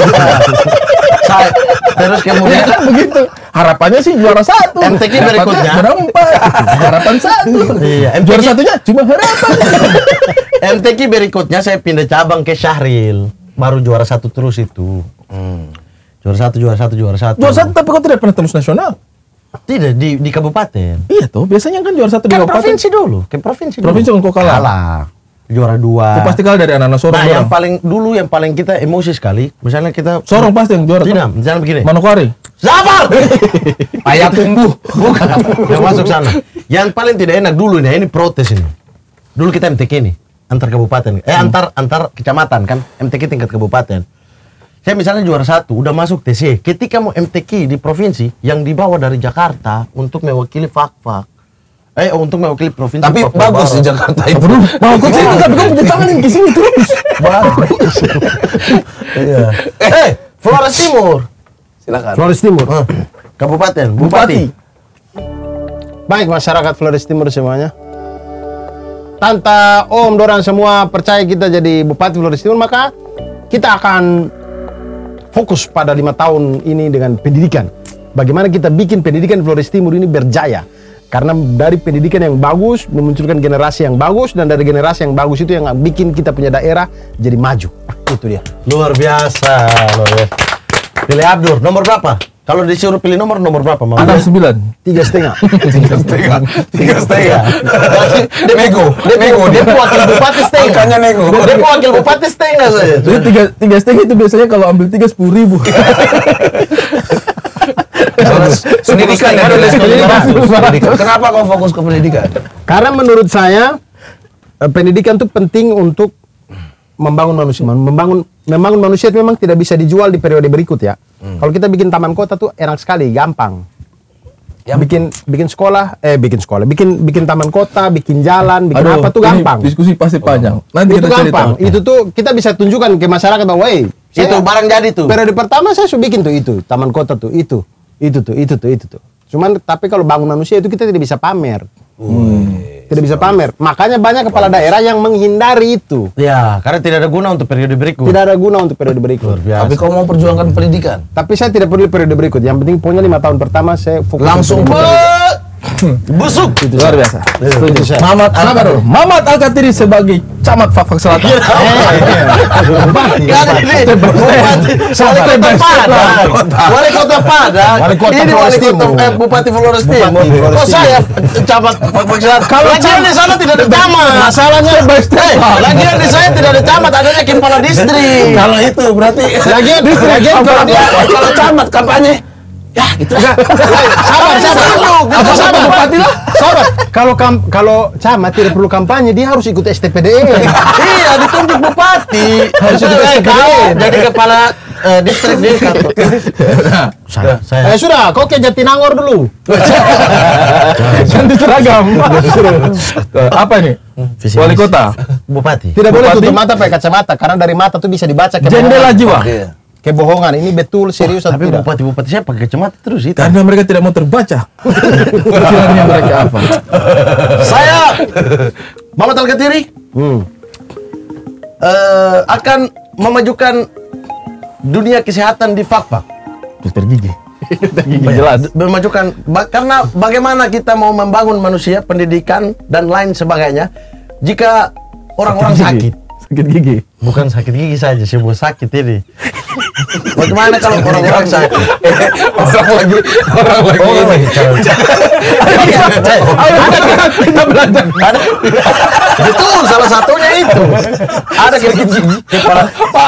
Saya, terus
Ya
kemudian
kan begitu. Harapannya sih juara satu.
M T Q
Dapatnya
berikutnya.
juara empat. Harapan satu.
Iya, M T Q
Juara satunya cuma harapan.
M T Q berikutnya saya pindah cabang ke Syahril. Baru juara satu terus itu. Juara satu, juara satu, juara satu.
Juara satu tapi kok tidak pernah tembus nasional?
Tidak, di, di kabupaten.
Iya tuh, biasanya kan juara satu di
Kan
kabupaten.
provinsi dulu, ke provinsi dulu.
Provinsi kok kalah.
Kalah. Juara dua.
Itu pasti kalah dari anak-anak Sorong.
Nah,
dorang.
yang paling dulu yang paling kita emosi sekali, misalnya kita
Sorong pasti yang juara.
Tidak,
tuh.
misalnya begini.
Manokwari.
Sabar.
Ayat tumbuh.
Bukan. Yang masuk sana. Yang paling tidak enak dulu nih, ini protes ini. Dulu kita M T Q ini antar kabupaten. Eh antar antar kecamatan kan, M T Q tingkat kabupaten. Saya misalnya juara satu, udah masuk T C. Ketika mau M T Q di provinsi, yang dibawa dari Jakarta untuk mewakili Fak-Fak. Eh, untuk mewakili provinsi.
Tapi
Papua
bagus
Barat.
di Jakarta itu.
Mau kok tidak, tapi kau punya tangan yang di sini terus.
Bagus. Iya. Eh, Flores Timur.
Silakan.
Flores Timur.
Eh, Kabupaten, Bupati.
Bupati.
Baik masyarakat Flores Timur semuanya. Tanta, Om, dorang semua percaya kita jadi Bupati Flores Timur, maka kita akan fokus pada lima tahun ini dengan pendidikan. Bagaimana kita bikin pendidikan Flores Timur ini berjaya. Karena dari pendidikan yang bagus, memunculkan generasi yang bagus, dan dari generasi yang bagus itu yang bikin kita punya daerah jadi maju. Itu dia.
Luar biasa, luar biasa. Pilih Abdur, nomor berapa? Kalau disuruh pilih nomor, nomor berapa? Mau?
Ada sembilan.
Tiga setengah.
Tiga setengah. Tiga setengah.
Dia nego, dia nego, dia wakil bupati setengah.
Angkanya nego.
Dia wakil bupati setengah saja.
Jadi tiga, tiga setengah itu biasanya kalau ambil tiga sepuluh ribu.
Pendidikan ya,
Pendidikan.
pendidikan. Kenapa kau fokus ke pendidikan?
Karena menurut saya eh, pendidikan itu penting untuk membangun manusia. Membangun membangun manusia itu memang tidak bisa dijual di periode berikut ya. Kalau kita bikin taman kota tuh enak sekali, gampang.
Ya,
bikin bikin sekolah, eh bikin sekolah, bikin bikin taman kota, bikin jalan, bikin
Aduh,
apa tuh
ini
gampang.
Diskusi pasti panjang. Nanti
Itu
kita cerita.
gampang. Itu tuh kita bisa tunjukkan ke masyarakat bahwa, "Wey,
Itu
saya-
barang jadi tuh.
periode pertama saya sudah bikin tuh itu, taman kota tuh itu, itu tuh, itu tuh, itu tuh." Cuman tapi kalau bangun manusia itu kita tidak bisa pamer. Tidak bisa pamer. Makanya banyak kepala daerah yang menghindari itu.
Ya, karena tidak ada guna untuk periode berikut.
Tidak ada guna untuk periode berikut.
Biasa.
Tapi kau mau perjuangkan pendidikan?
Tapi saya tidak perlu periode berikut. Yang penting pokoknya lima tahun pertama saya fokus.
Langsung
untuk
be-
busuk.
Luar biasa.
Itu saya.
Mamat Sabar dulu. Mamat Al-Katiri sebagai camat Fak-Fak Selatan.
Bupati.
Kan ini Bupati Wali Kota Padang. Wali Kota Padang.
Wali Kota
Ini
Flores
Wali Kota
Timur.
eh, Bupati Flores Timur.
Bupati Flores
Kok
Timur.
saya camat Pak Kalau di sana tidak ada camat.
Masalahnya
Eh, lagian di saya tidak ada camat, adanya kepala distrik.
Kalau itu berarti
lagian lagian kalau dia
kalau camat kampanye. Ya, itu
sabar sabar
Apa
sabar
bupati lah?
sabar kalau kam, kalau camat tidak perlu kampanye dia harus ikut S T P D N.
Iya, ditunjuk bupati.
Harus
Itu,
ikut
eh,
S T P D N.
kamu jadi kepala eh, distrik di kantor. Saya, saya.
Eh sudah, kau ke Jatinangor dulu.
Ganti seragam. Apa ini?
Visi
Wali
misi.
kota.
Bupati.
Tidak boleh
Bupati.
tutup mata pakai kacamata karena dari mata tuh bisa dibaca
Jendela
kebohongan.
jiwa.
Kebohongan ini betul serius atau
Tapi
tidak?
bupati-bupati saya pakai kacamata terus itu.
Karena mereka tidak mau terbaca. Pikirannya mereka apa?
Saya Muhammad Al-Katiri
Hmm.
eh, akan memajukan dunia kesehatan di Fak-Fak.
Dokter gigi. Dokter gigi jelas.
Memajukan ba- karena bagaimana kita mau membangun manusia, pendidikan dan lain sebagainya jika orang-orang sakit.
Sakit gigi.
Bukan sakit gigi saja, sebuah sakit ini. Bagaimana kalau orang-orang sakit?
orang lagi orang lagi
Oh,
ini.
Ayo kita belajar.
Ada, betul, salah satunya itu. Ada sakit gigi, kepala Pak.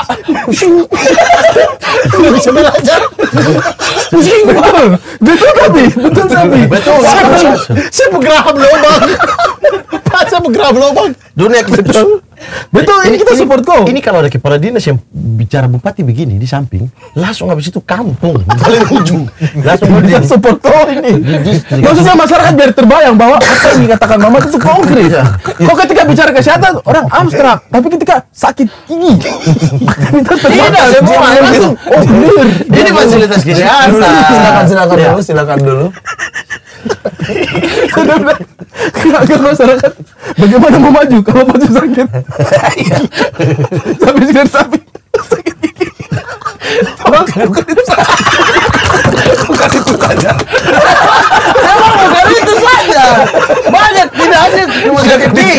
Tidak bisa belajar.
Betul. Betul tapi. Betul tapi.
Betul.
Saya bergeraham lubang. Pak, saya bergeraham lubang.
Dunia kesehatan.
Betul, ini kita support kok.
Ini kalau ada kepala dinas yang bicara bupati begini di samping, langsung habis itu kampung paling ujung. Langsung
Kita support kok ini. Maksudnya masyarakat biar terbayang bahwa apa yang dikatakan Mama itu konkret. Kok ketika bicara kesehatan orang abstrak, tapi ketika sakit gigi
Tidak, semua langsung.
Oh bener.
Ini fasilitas kesehatan.
Silakan silakan
Ya.
dulu, silakan dulu.
Agar masyarakat bagaimana mau maju kalau maju sakit. Tapi sudah sapi sakit gigi. Orang bukan itu saja. Bukan itu saja.
Emang bukan itu saja. Banyak tidak hanya cuma sakit gigi.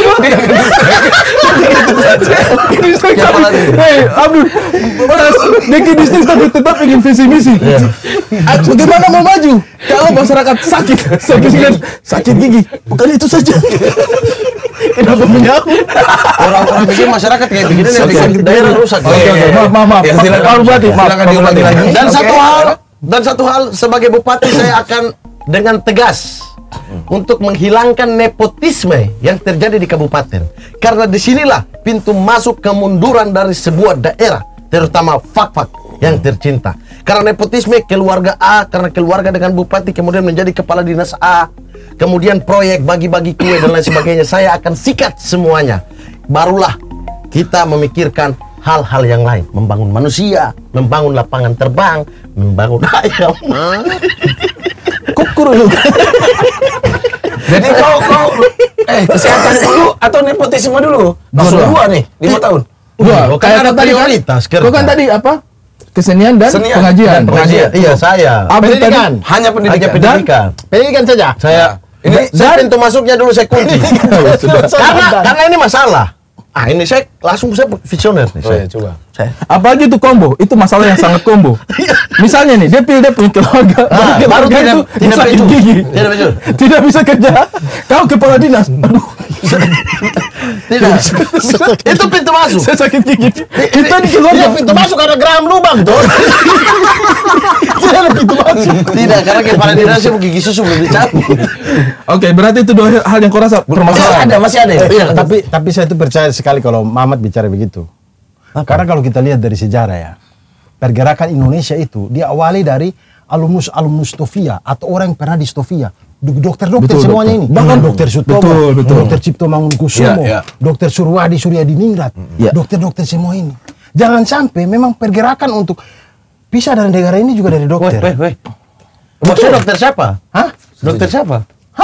Hei, Abdul, Deki distrik tapi tetap ingin visi misi. Bagaimana mau maju kalau masyarakat sakit, sakit gigi, sakit gigi, bukan itu saja. Kenapa menyahut?
Orang-orang bikin masyarakat kayak begini yang bikin daerah rusak.
Oke, oke, maaf, maaf, maaf.
Ya, silakan.
Pak Bupati, maaf,
Silakan
Pak
diulangi
Bupati.
lagi.
Dan
Oke.
satu hal, dan satu hal sebagai bupati saya akan dengan tegas untuk menghilangkan nepotisme yang terjadi di kabupaten. Karena disinilah pintu masuk kemunduran dari sebuah daerah, terutama fak-fak yang tercinta. Karena nepotisme keluarga A, karena keluarga dengan bupati kemudian menjadi kepala dinas A, kemudian proyek bagi-bagi kue dan lain sebagainya. Saya akan sikat semuanya. Barulah kita memikirkan hal-hal yang lain, membangun manusia, membangun lapangan terbang, membangun ayam.
Kukur lu.
Jadi kau kau eh kesehatan dulu atau nepotisme dulu? Langsung
Dua.
dua nih, lima tahun.
Dua,
Kan
kayak
ada
kau tadi kan?
prioritas,
Kau kan tadi apa? Kesenian dan
Senian
pengajian.
dan pengajian.
Iya, saya.
Abdul tadi
Pendidikan.
Hanya pendidikan.
Hanya pendidikan.
Pendidikan saja.
Saya ini saya pintu masuknya dulu saya kunci. karena karena ini masalah. Ah, ini saya langsung saya visioner nih
Oh
saya.
ya, coba.
Apalagi itu combo, itu masalah yang sangat combo. Misalnya nih, dia pilih dia punya keluarga,
Ah,
keluarga
baru tidak-
itu
tidak
sakit
becus.
gigi,
Tidak becus.
tidak bisa kerja. Kau kepala dinas, aduh,
Tidak. Itu pintu masuk.
saya sakit gigi. Kita di keluarga,
Iya, pintu masuk ada gram lubang tuh.
saya ada pintu masuk.
Tidak, karena kepala dinasnya gigi susu belum dicabut.
Oke, berarti itu dua hal yang kau rasa
Masih
permasalahan.
ada, masih ada.
Iya, tapi tapi saya itu percaya sekali kalau Mamat bicara begitu. Karena kalau kita lihat dari sejarah ya, pergerakan Indonesia itu dia awali dari alumnus alumnus Stovia atau orang yang pernah di Stovia, dokter-dokter
Betul,
semuanya
dokter.
ini, bahkan dokter Sutomo,
betul, betul.
dokter Cipto Mangunkusumo,
Ya, ya.
dokter Surwadi Suryadiningrat,
Ya.
dokter-dokter semua ini. Jangan sampai memang pergerakan untuk pisah dari negara ini juga dari
Weh,
dokter.
weh, weh. Maksudnya dokter siapa?
Hah?
Dokter siapa?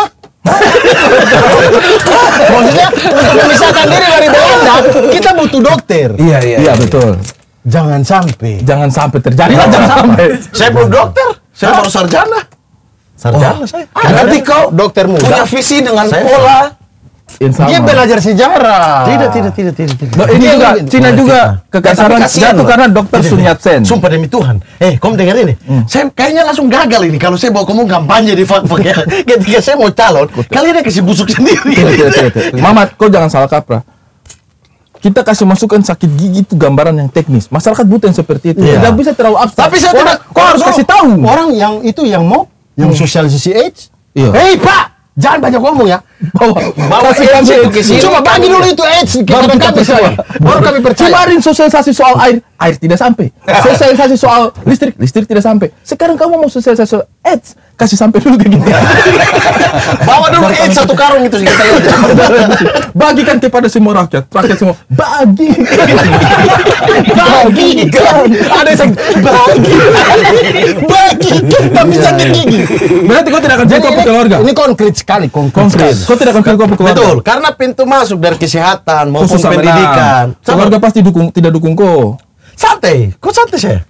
Maksudnya untuk memisahkan diri dari Belanda, kita butuh dokter.
Iya, iya.
Iya betul.
Jangan sampai.
Jangan sampai terjadi. Jangan sampai.
Saya belum dokter. Saya baru sarjana. Sarjana saya.
Berarti kau
dokter
punya
muda.
visi dengan
Saya-
pola.
Yang sama.
Dia belajar sejarah.
Tidak, tidak, tidak, tidak, tidak.
Nah, ini
Dia
juga
ini-
Cina juga kekasaran
Tapi kasihan
jatuh
loh.
karena dokter Sun Yat-sen.
Sumpah demi Tuhan. Eh, kamu dengar ini? Saya kayaknya langsung gagal ini kalau saya bawa kamu kampanye di fak-fak ya. Ketika saya mau calon, kalian yang kasih busuk sendiri.
Tidak, tidak, tidak, tidak. Mamat, kau jangan salah kaprah. Kita kasih masukan sakit gigi itu gambaran yang teknis. Masyarakat butuh yang seperti itu.
Iya.
Tidak bisa terlalu abstrak.
Tapi saya
Orang-
tidak-
kau harus kasih tahu.
Orang yang itu yang mau, yang sosialisasi AIDS.
Iya.
Hei Pak, jangan banyak ngomong ya.
Bawa,
Bawa
kasih
AIDS
kami
itu ke sini.
Coba bagi dulu itu AIDS
Baru
kepada
kita
kami
percaya.
semua. Baru kami percaya.
Kemarin sosialisasi soal air, air tidak sampai. Sosialisasi soal listrik, listrik tidak sampai. Sekarang kamu mau sosialisasi soal AIDS, kasih sampai dulu ke kita.
Bawa dulu AIDS satu karung itu kita lihat.
Bagikan kepada semua rakyat, rakyat semua. Bagikan. Bagikan. Ada yang bagi.
Bagikan tapi sakit gigi.
Berarti kau tidak akan jadi kopi keluarga.
Ini konkret sekali, konkret.
Konkret.
sekali.
Kau tidak akan jadi kopi keluarga.
Betul, karena pintu masuk dari kesehatan maupun
Khusus sama
pendidikan.
Enam. Keluarga pasti dukung, tidak dukung kau.
Santai, kok santai saya?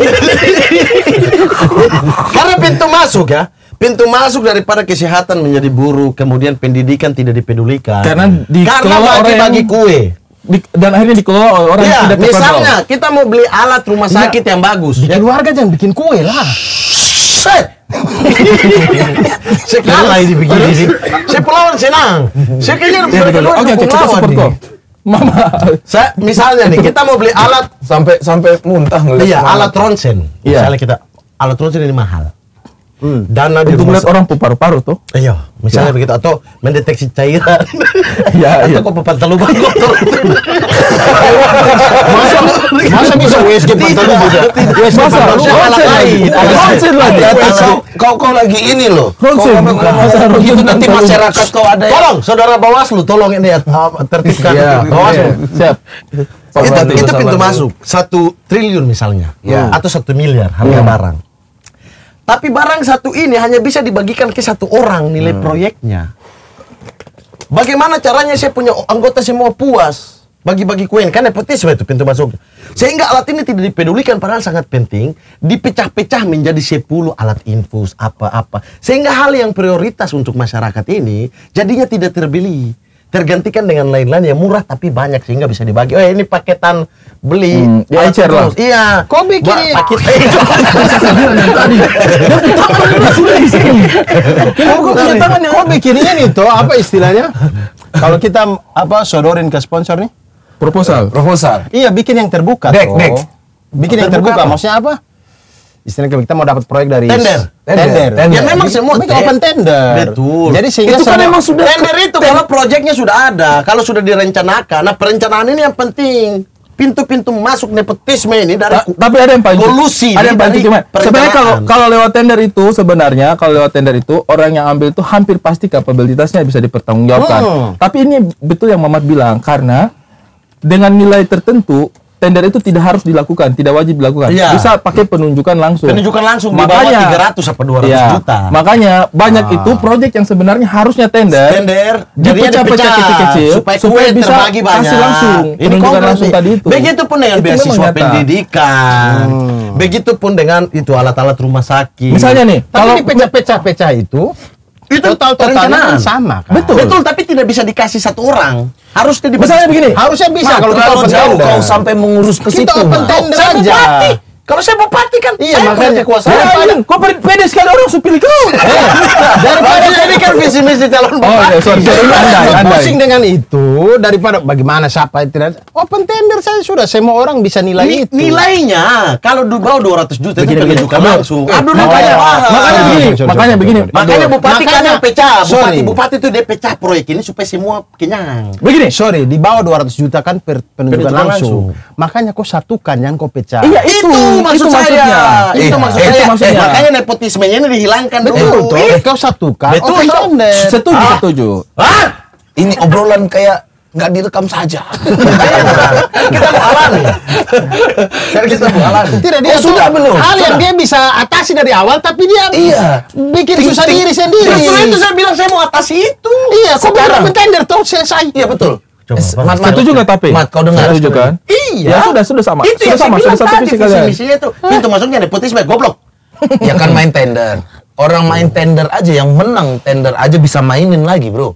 Karena pintu masuk ya, pintu masuk daripada kesehatan menjadi buruk, kemudian pendidikan tidak dipedulikan.
Karena dikelola
Karena
orang
bagi-bagi
yang-
kue.
Di- dan akhirnya dikelola oleh orang yang
Ya,
tidak terkontrol.
misalnya kita mau beli alat rumah sakit yang bagus.
Di
Ya,
keluarga jangan bikin kue lah.
set. Saya kalah ini begini sih. Saya pelawan senang. Saya kayaknya
Ya, betul.
berdua
Oke, oke,
dukung
kita
lawan
support
nih.
kau. Mama.
Saya misalnya nih kita mau beli alat,
Sampai sampai muntah ngeliat
iya
semangat.
alat ronsen.
Iya.
Misalnya kita alat ronsen ini mahal. dana di
Untuk
rumah
lihat orang paru-paru tuh.
Iya, misalnya begitu atau mendeteksi cairan.
Ya,
atau
iya.
kok pantalon kotor.
Masa masa bisa W S G pantalon juga. W S G
Masa
pantalon
ronsen
alat lain.
lagi. Ronsen lagi.
Kau, kau kau lagi ini loh.
Ronsen.
Kau ngomong begitu nanti masyarakat kau ada yang
Tolong, saudara Bawaslu, tolong ini ya, uh, tertibkan
Iya.
Bawaslu.
Siap.
Itu,
Berarti
itu
bersama
pintu
dulu.
masuk satu triliun misalnya,
Ya.
atau satu miliar harga barang. Tapi barang satu ini hanya bisa dibagikan ke satu orang nilai proyeknya. Bagaimana caranya saya punya anggota semua puas bagi-bagi koin? Kan nepotisme itu pintu masuk. Sehingga alat ini tidak dipedulikan padahal sangat penting, dipecah-pecah menjadi sepuluh alat infus apa-apa. Sehingga hal yang prioritas untuk masyarakat ini jadinya tidak terbeli. Tergantikan dengan lain-lain yang murah tapi banyak sehingga bisa dibagi. Oh ini paketan beli.
Hmm, ya,
alat
encer lah.
terus. Iya.
Kok bikin
Ba-
ini?
paket
Kok bikinnya nih tuh apa istilahnya? Kalau kita apa sodorin ke sponsor nih?
Proposal.
proposal.
Iya, bikin yang terbuka
Dek,
toh.
dek.
Bikin yang
Terbuka
terbuka,
apa?
maksudnya apa? Istilahnya kita mau dapat proyek dari
Tender.
Tender.
Tender.
Ya memang semua
Bikin open tender.
Betul.
Jadi sehingga
itu kan
semua-
memang sudah tender itu kalau proyeknya sudah ada, kalau sudah direncanakan. Nah, perencanaan ini yang penting. Pintu-pintu masuk nepotisme ini dari
Ta- tapi ada yang paling
kolusi
ada yang
dari
paling gimana? Sebenarnya
perencanaan.
kalau kalau lewat tender itu sebenarnya kalau lewat tender itu orang yang ambil itu hampir pasti kapabilitasnya bisa dipertanggungjawabkan.
Hmm.
Tapi ini betul yang Mamat bilang karena dengan nilai tertentu tender itu tidak harus dilakukan, tidak wajib dilakukan.
Iya.
Bisa pakai penunjukan langsung.
penunjukan langsung di bawah tiga ratus apa dua ratus
Iya.
juta.
Makanya banyak itu proyek yang sebenarnya harusnya tender.
Tender, jadinya
dipecah-pecah
dipecah
kecil-kecil
supaya,
supaya
kue
bisa
terbagi banyak.
kasih langsung,
Ini
penunjukan
konkret
langsung
nih.
tadi itu.
Begitupun dengan
Itu memang
beasiswa
nyata.
pendidikan. Begitupun dengan itu alat-alat rumah sakit.
Misalnya nih,
Tapi
kalau
di pecah-pecah itu
itu
total totalnya
perencanaan
kan sama kan?
Betul. Betul, tapi tidak bisa dikasih satu orang. Harusnya dibagi.
misalnya begini,
Harusnya bisa
Mat,
kalau kita
terlalu
open
jauh
tender.
kau sampai mengurus ke situ.
Kita open
Mat.
tender
Saya
aja.
bupati. Kalau saya bupati kan,
Iya,
saya punya
makanya.
kekuasaan.
Ya, anjing, kok pede- pede sekali orang supili kau.
Daripada ini kan visi misi calon
Oh,
bupati.
ya, sorry, sorry, andai, andai.
Pusing dengan itu daripada bagaimana siapa yang tidak open tender saya sudah semua orang bisa nilai
Ni-
itu.
Nilainya kalau di bawah dua ratus juta
Begini,
itu
begini.
penunjukan
Abdul,
langsung.
eh,
Abdul
makanya-
makanya paham.
makanya begini,
Sorry, sorry,
makanya
sorry,
begini.
sorry.
Makanya
Abdul.
bupati kan
Makanya-
yang pecah. Bupati
sorry.
bupati itu dia pecah proyek ini supaya semua kenyang.
Begini,
Sorry, di bawah dua ratus juta kan per penunjukan
Penunjukan
langsung.
langsung.
Makanya kau satukan yang kau pecah.
iya itu,
Itu maksud saya.
maksudnya.
Itu
Eh,
maksud
eh,
saya.
itu maksudnya.
Eh, makanya nepotismenya ini dihilangkan
Betul,
dulu.
toh.
Ih,
Kau satukan
Betul,
open
toh.
tender.
Setuju,
Ah.
setuju.
ah,
Ini obrolan kayak nggak direkam saja.
kita mau alami. Kan kita mau alami.
Tidak dia
Oh, sudah
tuh
belum?
hal yang
Sudah.
dia bisa atasi dari awal tapi dia
Iya.
bikin
Ting-
susah
ting-
diri sendiri.
Justru itu saya bilang saya mau atasi itu.
Iya, kau bilang
Sekarang.
open tender toh selesai.
Iya betul.
Coba,
Eh,
Bang.
Mat, Mat,
Setuju nggak tapi?
Mat, kau dengar?
Setuju kan?
Iya.
Ya sudah, sudah sama.
Itu
Sudah
yang saya
sama, sudah
bilang
satu
tadi,
visi kalian.
misinya itu. Pintu masuknya nepotisme, goblok.
Ya kan main tender. Orang main tender aja yang menang tender aja bisa mainin lagi, bro.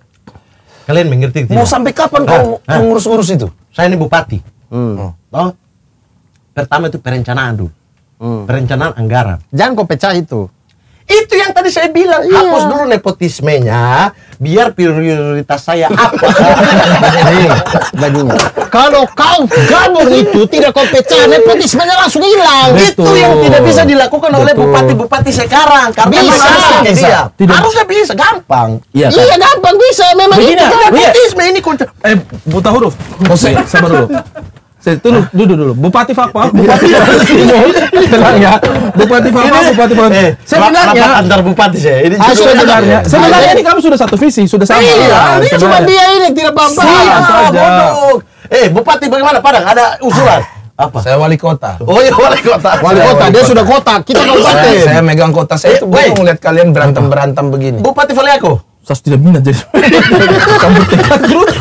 Kalian mengerti tidak?
Mau sampai kapan kau
Ah, ah.
mengurus-urus itu?
Saya ini bupati.
Hmm.
Oh. Pertama itu perencanaan dulu. Perencanaan anggaran.
Jangan kau pecah itu.
Itu yang tadi saya bilang, hapus dulu nepotismenya, biar prioritas saya apa.
Nih, begini. Kalau kau gabung itu tidak kau pecah, nepotismenya langsung hilang.
Itu yang tidak bisa dilakukan oleh
Betul.
bupati-bupati sekarang. Karena
Bisa.
memang harusnya
Bisa.
dia.
Tidak.
Harusnya bisa, gampang.
Iya kan?
Iya gampang bisa, memang
Begini,
itu kan.
begini.
Nepotisme ini kunci.
Eh, buta huruf. Jose, sabar dulu. Saya dulu, dulu dulu. Bupati Fakfak, Bupati tenang ya. Bupati Fakfak, Bupati Fakfak.
Eh,
Sebenarnya,
rapat antar bupati saya. Ini
ah,
juga-
sebenarnya, sebenarnya ini kamu sudah satu visi, sudah sama.
Iya, ini cuma
sebenarnya.
dia ini tidak paham.
Iya,
saja.
bodoh. Eh, bupati bagaimana Padang? Ada usulan? Apa?
Saya wali kota.
Oh iya, wali kota.
Wali kota, dia sudah kota, kita
Saya,
kabupaten.
saya megang kota saya itu
Eh, weh.
bingung lihat kalian berantem-berantem begini.
Bupati Valiako.
Saya tidak minat jadi. Kamu tekan terus.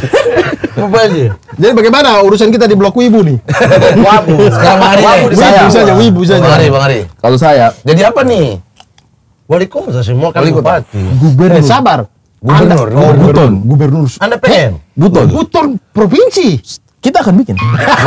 Bupati.
Jadi bagaimana urusan kita di Blok Wibu nih?
Wabu.
Sekarang Bang Ari
Wabu
nih,
di
saya.
Wibu saja, Wibu
Bang
saja.
Ari, Bang Ari.
Kalau saya,
Jadi apa nih?
Wali kota semua kan
Wali kota.
bupati.
Eh, sabar.
Gubernur.
Anda- oh,
Buton.
Gubernur.
Anda P M.
Buton.
Buton provinsi.
Kita akan bikin.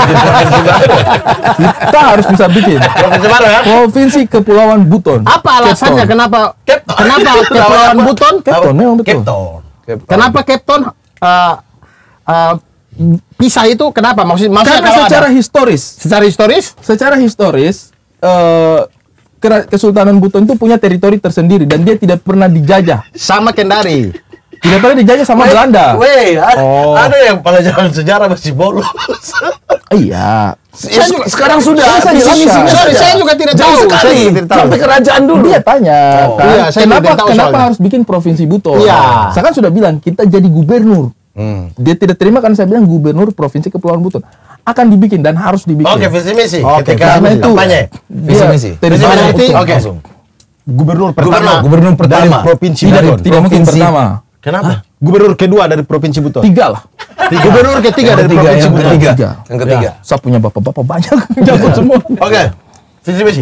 Kita harus bisa bikin.
Provinsi mana ya?
Provinsi Kepulauan Buton.
Apa alasannya
Cape Town.
kenapa
Captain.
kenapa Kepulauan Buton?
Cape Town, memang betul.
Captain.
Kenapa Cape Town uh, uh, pisah itu kenapa? Maksud, maksudnya
Karena
kalau
secara
ada-
historis,
secara historis
secara historis eh Kera- Kesultanan Buton itu punya teritori tersendiri dan dia tidak pernah dijajah.
Sama Kendari.
Tidak pernah dijajah sama Belanda.
Weh, ada,
Oh.
ada yang pelajaran sejarah masih bolos.
Iya.
Saya juga, sekarang sudah.
Saya
visi
jelaskan.
misinya
Sorry,
sudah.
saya juga tidak
Jauh
tahu.
sekali.
Saya tidak tahu.
Sampai kerajaan dulu.
Dia tanya, kan,
Iya, saya
kenapa
tidak tahu
kenapa
soalnya.
harus bikin provinsi Buton?
Iya.
Saya kan sudah bilang kita jadi gubernur. Dia tidak terima kan saya bilang gubernur provinsi Kepulauan Buton akan dibikin dan harus dibikin.
Oke, visi misi.
Oke,
Ketika
karena itu
kampanye.
Visi
dia
misi.
teritori
Visi misi.
Buton.
Oke.
Gubernur pertama.
Gubernur pertama.
Dari provinsi
Tidak,
Buton.
tidak mungkin
Provinsi.
pertama.
Kenapa?
Gubernur kedua dari provinsi Buton.
Tiga lah.
Gubernur ketiga dari
Ketiga,
provinsi
yang
Buton.
ketiga.
Tiga.
Yang ketiga.
Saya punya bapak-bapak banyak jago semua.
Oke. Visi misi.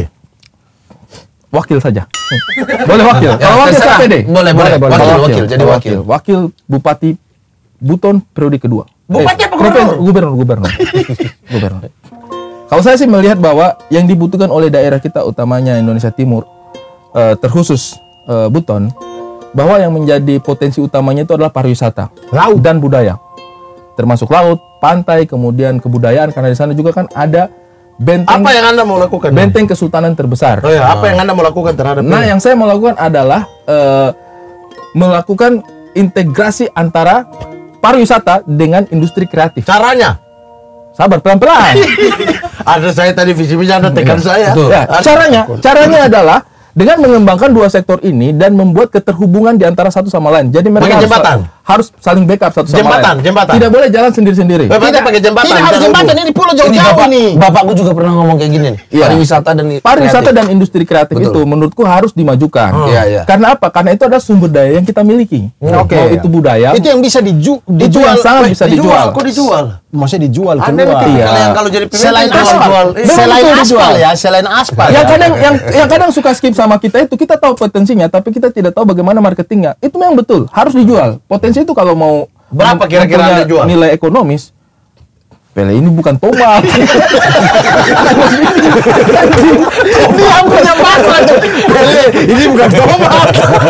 Wakil saja. Boleh wakil.
Ya,
Kalau wakil
terserah.
siapa deh?
Boleh, boleh.
Kalau
Wakil, wakil, jadi
Kalau
wakil.
Wakil Bupati Buton periode kedua.
Bupati apa
Provinsi- Gubernur, gubernur. Gubernur. Kalau saya sih melihat bahwa yang dibutuhkan oleh daerah kita utamanya Indonesia Timur eh, terkhusus eh, Buton, bahwa yang menjadi potensi utamanya itu adalah pariwisata, laut dan budaya. Termasuk laut, pantai, kemudian kebudayaan karena di sana juga kan ada benteng
Apa yang Anda mau lakukan?
benteng kesultanan terbesar.
Oh ya, apa yang Anda mau lakukan terhadap
Nah,
ini?
yang saya mau lakukan adalah eh, melakukan integrasi antara pariwisata dengan industri kreatif.
Caranya?
Sabar, pelan-pelan.
Ada saya tadi visi misi Anda tekan saya.
betul.
Ya, caranya, caranya adalah dengan mengembangkan dua sektor ini dan membuat keterhubungan di antara satu sama lain. Jadi mereka
Pakai
harus,
jembatan?
harus saling backup satu sama
Jembatan,
lain.
jembatan.
Tidak boleh jalan sendiri-sendiri.
Bapak pakai jembatan.
Tidak harus
kita
jembatan,
hubung.
ini pulau
Ini
jauh-jauh
bapak,
ini.
bapakku juga pernah ngomong kayak gini nih.
Iya.
Pariwisata dan
Pariwisata
kreatif.
dan industri kreatif
Betul.
itu menurutku harus dimajukan.
Iya, iya.
Karena apa? Karena itu adalah sumber daya yang kita miliki.
Oke.
Mau itu budaya,
Itu yang bisa diju
itu
dijual.
yang sangat bisa dijual.
Kok dijual?
Maksudnya dijual
Anda
keluar.
mikir
Iya.
kalau yang kalau jadi pemimpin
Selain
jual,
aspal,
jual.
Eh, selain
betul,
aspal
dijual.
ya, selain aspal.
yang
ya.
kadang yang yang kadang suka skip sama kita itu kita tahu potensinya tapi kita tidak tahu bagaimana marketingnya. Itu memang betul harus dijual. Potensi itu kalau mau
Berapa
mem-
kira-kira
mempunyai
Anda jual?
nilai ekonomis. Pele ini bukan tomat.
Dia punya pasar.
Ini bukan tomat.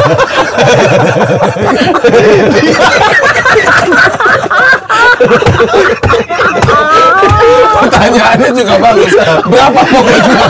Pertanyaannya juga bagus. Berapa pokoknya jual?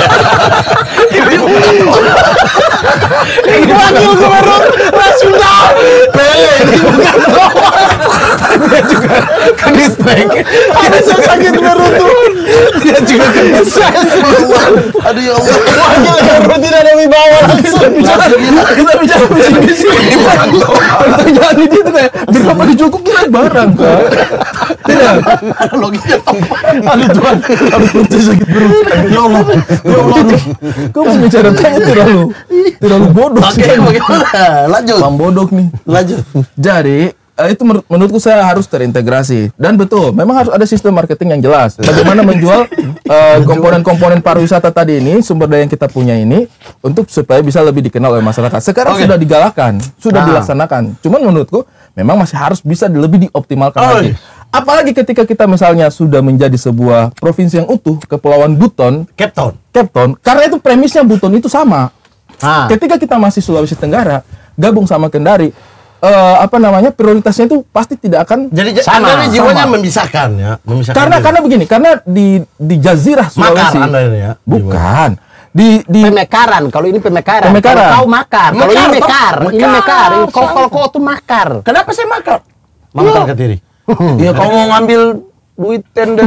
Ini wakil gubernur nasional. Pele ini bukan
Dia juga kenistrek.
ada sakit beruntung.
Dia juga kenistrek.
Aduh ya Allah.
Wakil gubernur tidak ada wibawa langsung.
Kita bicara visi misi. Pertanyaan ini tuh kayak berapa dijual kok kira barang kan? Tidak.
Logiknya apa?
Aduh Tuhan, aduh perut sakit perut. Ya Allah, ya Allah. Kamu bicara tanya terlalu terlalu bodoh
Oke,
sih.
bagaimana? Lanjut.
Bang bodoh nih.
Lanjut.
Jadi eh, itu menur- menurutku saya harus terintegrasi dan betul memang harus ada sistem marketing yang jelas bagaimana menjual eh, komponen-komponen pariwisata tadi ini sumber daya yang kita punya ini untuk supaya bisa lebih dikenal oleh masyarakat. Sekarang
Oke.
sudah digalakan, sudah
Nah.
dilaksanakan. Cuman menurutku memang masih harus bisa di- lebih dioptimalkan
Oh,
lagi.
iya.
Apalagi ketika kita misalnya sudah menjadi sebuah provinsi yang utuh, Kepulauan Buton,
Captain.
Capton, karena itu premisnya Buton itu sama.
Ah.
Ketika kita masih Sulawesi Tenggara, gabung sama Kendari, eh, apa namanya prioritasnya itu pasti tidak akan
Jadi
Sama,
Anda ini jiwanya
sama.
memisahkan ya, memisahkan.
karena
diri.
karena begini, karena di di Jazirah
Makar
Sulawesi,
Anda ini ya.
bukan di di
Pemekaran, kalau ini pemekaran.
Pemekaran.
Kalau kau makar, kalau ini
Mekar, toh.
mekar, ini
Mekar,
mekar. Ini Kau
sama.
kalau kau tuh makar.
Kenapa saya makar? Makar ke diri.
Iya, kau mau ngambil duit tender.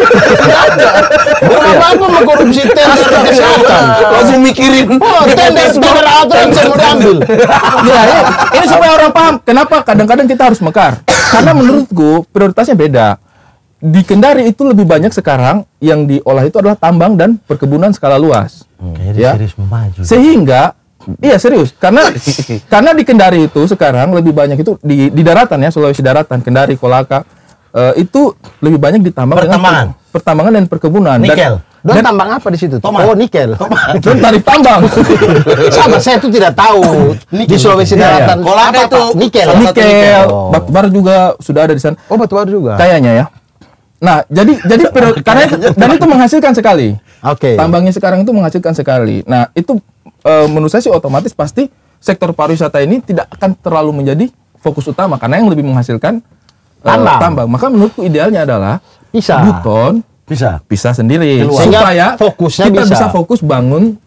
Berapa mau korupsi tender kesehatan?
Langsung mikirin.
Oh, tender tender aturan saya mau diambil.
Ya, ini, ini supaya orang paham kenapa kadang-kadang kita harus mekar. Karena menurutku prioritasnya beda. Di Kendari itu lebih banyak sekarang yang diolah itu adalah tambang dan perkebunan skala luas.
Kayaknya
Ya.
serius mau maju.
Sehingga iya serius karena karena di Kendari itu sekarang lebih banyak itu di di daratan ya Sulawesi Daratan, Kendari, Kolaka eh, itu lebih banyak ditambang dengan
Pertambangan.
per- pertambangan dan perkebunan. Dan-
Nikel.
Don
Dan,
tambang apa di situ?
Tomat.
Oh, nikel.
dan tarif tambang.
Sama, saya tuh tidak tahu. Di Sulawesi
Iya,
Daratan.
Kolaka
apa,
itu
Pak? nikel.
salah satu
Nikel,
Oh.
batu bara juga sudah ada di sana.
Oh, batu bara juga.
Kayaknya ya. Nah, jadi jadi periode- karena itu, dan itu menghasilkan sekali.
Oke.
Tambangnya sekarang itu menghasilkan sekali. Nah, itu eh, menurut saya sih otomatis pasti sektor pariwisata ini tidak akan terlalu menjadi fokus utama karena yang lebih menghasilkan eh,
Tambang.
tambang. Maka menurutku idealnya adalah
Bisa.
Buton
Bisa.
pisah sendiri
Keluar.
supaya
Sehingga fokusnya
kita
bisa.
bisa fokus bangun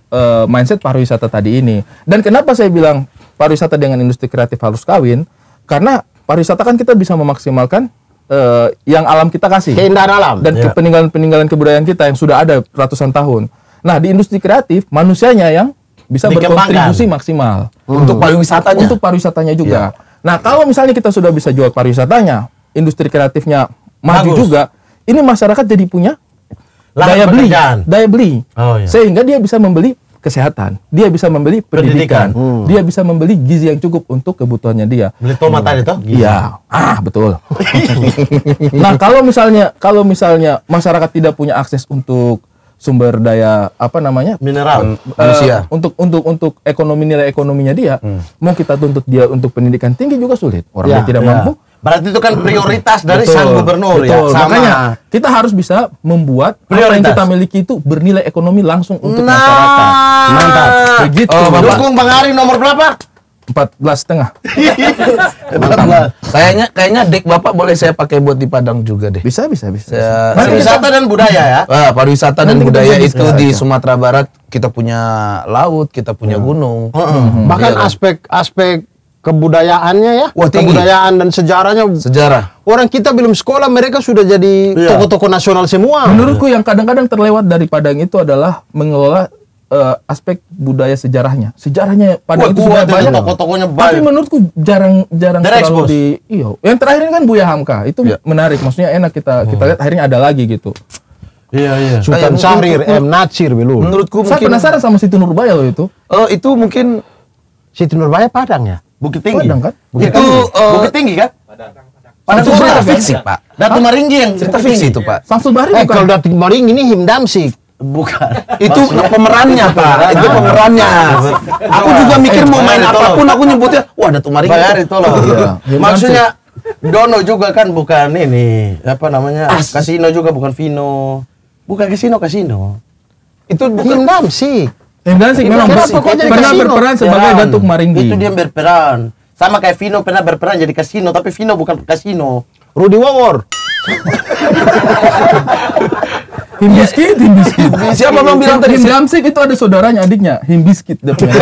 uh, mindset pariwisata tadi ini. Dan kenapa saya bilang pariwisata dengan industri kreatif harus kawin? Karena pariwisata kan kita bisa memaksimalkan uh, yang alam kita kasih.
Keindahan alam.
Dan
Ya.
peninggalan-peninggalan kebudayaan kita yang sudah ada ratusan tahun. Nah, di industri kreatif manusianya yang bisa
Dikembangkan.
berkontribusi maksimal
Untuk pariwisatanya.
untuk pariwisatanya juga. Nah, kalau misalnya kita sudah bisa jual pariwisatanya, industri kreatifnya maju
Bagus.
juga, ini masyarakat jadi punya
Lahan
daya beli,
pekerjaan.
daya beli.
Oh, iya.
Sehingga dia bisa membeli kesehatan, dia bisa membeli pendidikan,
Pendidikan.
dia bisa membeli gizi yang cukup untuk kebutuhannya dia.
Beli tomat tadi toh?
Iya, ah betul. Nah, kalau misalnya kalau misalnya masyarakat tidak punya akses untuk sumber daya apa namanya
Mineral.
Manusia.
Eh, untuk untuk untuk ekonomi nilai ekonominya dia, mau kita tuntut dia untuk pendidikan tinggi juga sulit. Orang
Ya,
dia tidak
Ya.
mampu.
Berarti itu kan prioritas dari
Betul,
sang gubernur ya.
betul.
Sama.
Makanya kita harus bisa membuat apa yang
Prioritas.
kita miliki itu bernilai ekonomi langsung untuk
Nah.
masyarakat. Mantap. Begitu.
Oh, Bapak.
Dukung Bang Ari nomor berapa?
empat belas setengah.
Kayaknya kayaknya dek Bapak boleh saya pakai buat di Padang juga deh.
Bisa bisa bisa.
Saya,
Pariwisata dan budaya ya.
Wah, pariwisata dan
Nanti kita
budaya
bisa
itu
diskusikan.
di Sumatera Barat kita punya laut, kita punya gunung.
Bahkan
Iya kan?
aspek-aspek kebudayaannya ya,
Wah, tinggi.
kebudayaan dan sejarahnya.
Sejarah.
Orang kita belum sekolah, mereka sudah jadi
Iya.
tokoh-tokoh nasional semua.
Menurutku yang kadang-kadang terlewat dari Padang itu adalah mengelola eh, aspek budaya sejarahnya. Sejarahnya
Wah,
Padang itu
kuat
sudah
itu,
banyak.
tokoh-tokohnya
Tapi
banyak.
menurutku jarang jarang
Terekspos.
terlalu di iyo. Yang terakhir ini kan Buya Hamka. Itu
Iya.
menarik. Maksudnya enak kita kita lihat akhirnya ada lagi gitu.
Iya, iya.
Sultan
Kayak
Syahrir,
menurutku-
M. Natsir belum.
Menurutku
Saya
mungkin
penasaran sama Siti Nurbaya loh itu.
Oh, itu mungkin
Siti Nurbaya Padang ya?
Bukit Tinggi.
Padang kan?
Iya kan?
Itu, eh,
Bukit Tinggi kan?
Padang
Samsul
cerita
Bahri.
fiksi, Pak.
Datu Maringgi yang
Cerita fiksi itu, Pak.
Samsul Bahri
Eh,
bukan?
kalau dari Maring ini Himdamsik.
Bukan.
Itu pemerannya, Pak. Itu pemerannya. Aku juga mikir mau main
Bang Ari,
apapun aku nyebutnya, wah Datu Maringgi.
Bang Ari tolong.
Iya.
Maksudnya Dono juga kan bukan ini apa namanya? Kasino juga bukan Vino. Bukan kasino kasino.
Itu bukan
Himdamsik.
Himdan sih memang
Kenapa
ber-
kok jadi
pernah
kasino?
berperan sebagai
Peran.
Datuk Maringgi.
Itu dia berperan. Sama kayak Vino pernah berperan jadi kasino, tapi Vino bukan kasino.
Rudi Wongor.
Himbiskit, Himbiskit.
Siapa bang bilang tadi?
Him Damsik itu ada saudaranya, adiknya. Himbiskit dia punya.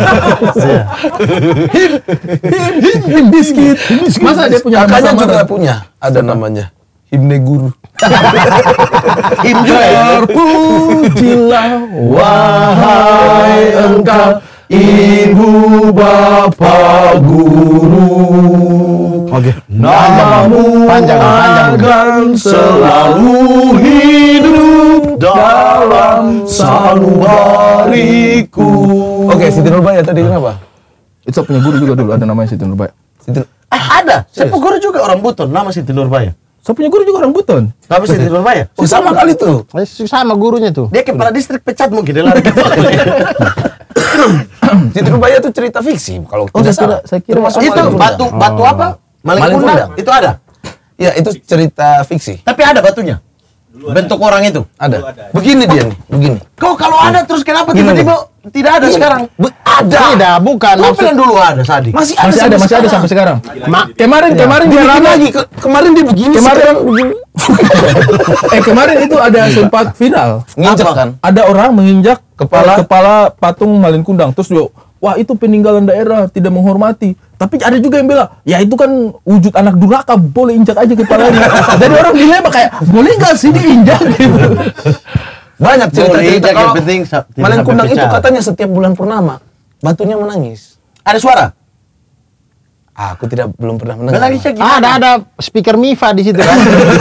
Him, Him, Him, Himbiskit. Masa dia punya nama
Kakaknya
samaran?
juga punya, ada namanya. Himne Guru.
Him juga ya.
Terpujilah wahai engkau ibu bapak guru.
Oke.
Namu
Panjang, panjang.
akan selalu hidup dalam sanubariku.
Oke, Siti Nurbaya tadi kenapa?
Itu saya punya guru juga dulu, ada namanya Siti Nurbaya.
Siti
Ah, ada. Sepupu guru juga orang Buton, nama Siti Nurbaya.
Saya punya guru juga orang Buton.
Nama Siti Nurbaya.
Oh, sama kali tuh.
Eh, sama gurunya tuh.
Dia kepala distrik pecat mungkin dia lari ke
Siti Nurbaya itu cerita fiksi kalau
Oh,
tidak
saya
salah.
kira- saya kira-
Termasuk
Itu
Maling
batu
Kundang.
batu apa? Maling
Maling
Kundang.
Kundang.
Itu ada.
Ya, itu cerita fiksi.
Tapi ada batunya. Bentuk orang itu.
Ada. Begini dia nih, begini.
Kok kalau ada terus kenapa tiba-tiba tidak ada sekarang?
Be- ada.
Tidak, bukan.
Kau
Maksud,
bilang dulu ada Sadik.
Masih ada,
Masih ada,
sampai
masih ada
sekarang.
sampai sekarang.
Ma-
Kemarin, kemarin dia
Begini
ramai
lagi. Ke- kemarin dia begini,
Kemarin-
sekarang begini.
Eh kemarin itu ada sempat final.
Nginjek
Apa?
kan?
Ada orang menginjak
Kepala?
kepala kepala patung Malin Kundang. Terus dia, wah itu peninggalan daerah, tidak menghormati. Tapi ada juga yang bilang, ya itu kan wujud anak durhaka, boleh injak aja kepalanya. Jadi orang dilema kayak, boleh nggak sih diinjak gitu.
Banyak cerita-cerita
Boleh, yang
kalau
penting sa- tidak
Malin
sampai
Kundang itu
pecah.
katanya setiap bulan purnama batunya menangis.
Ada suara?
Ah, aku tidak belum pernah
Bilang
mendengar.
lagi cek
ada ada speaker Mifa di situ kan.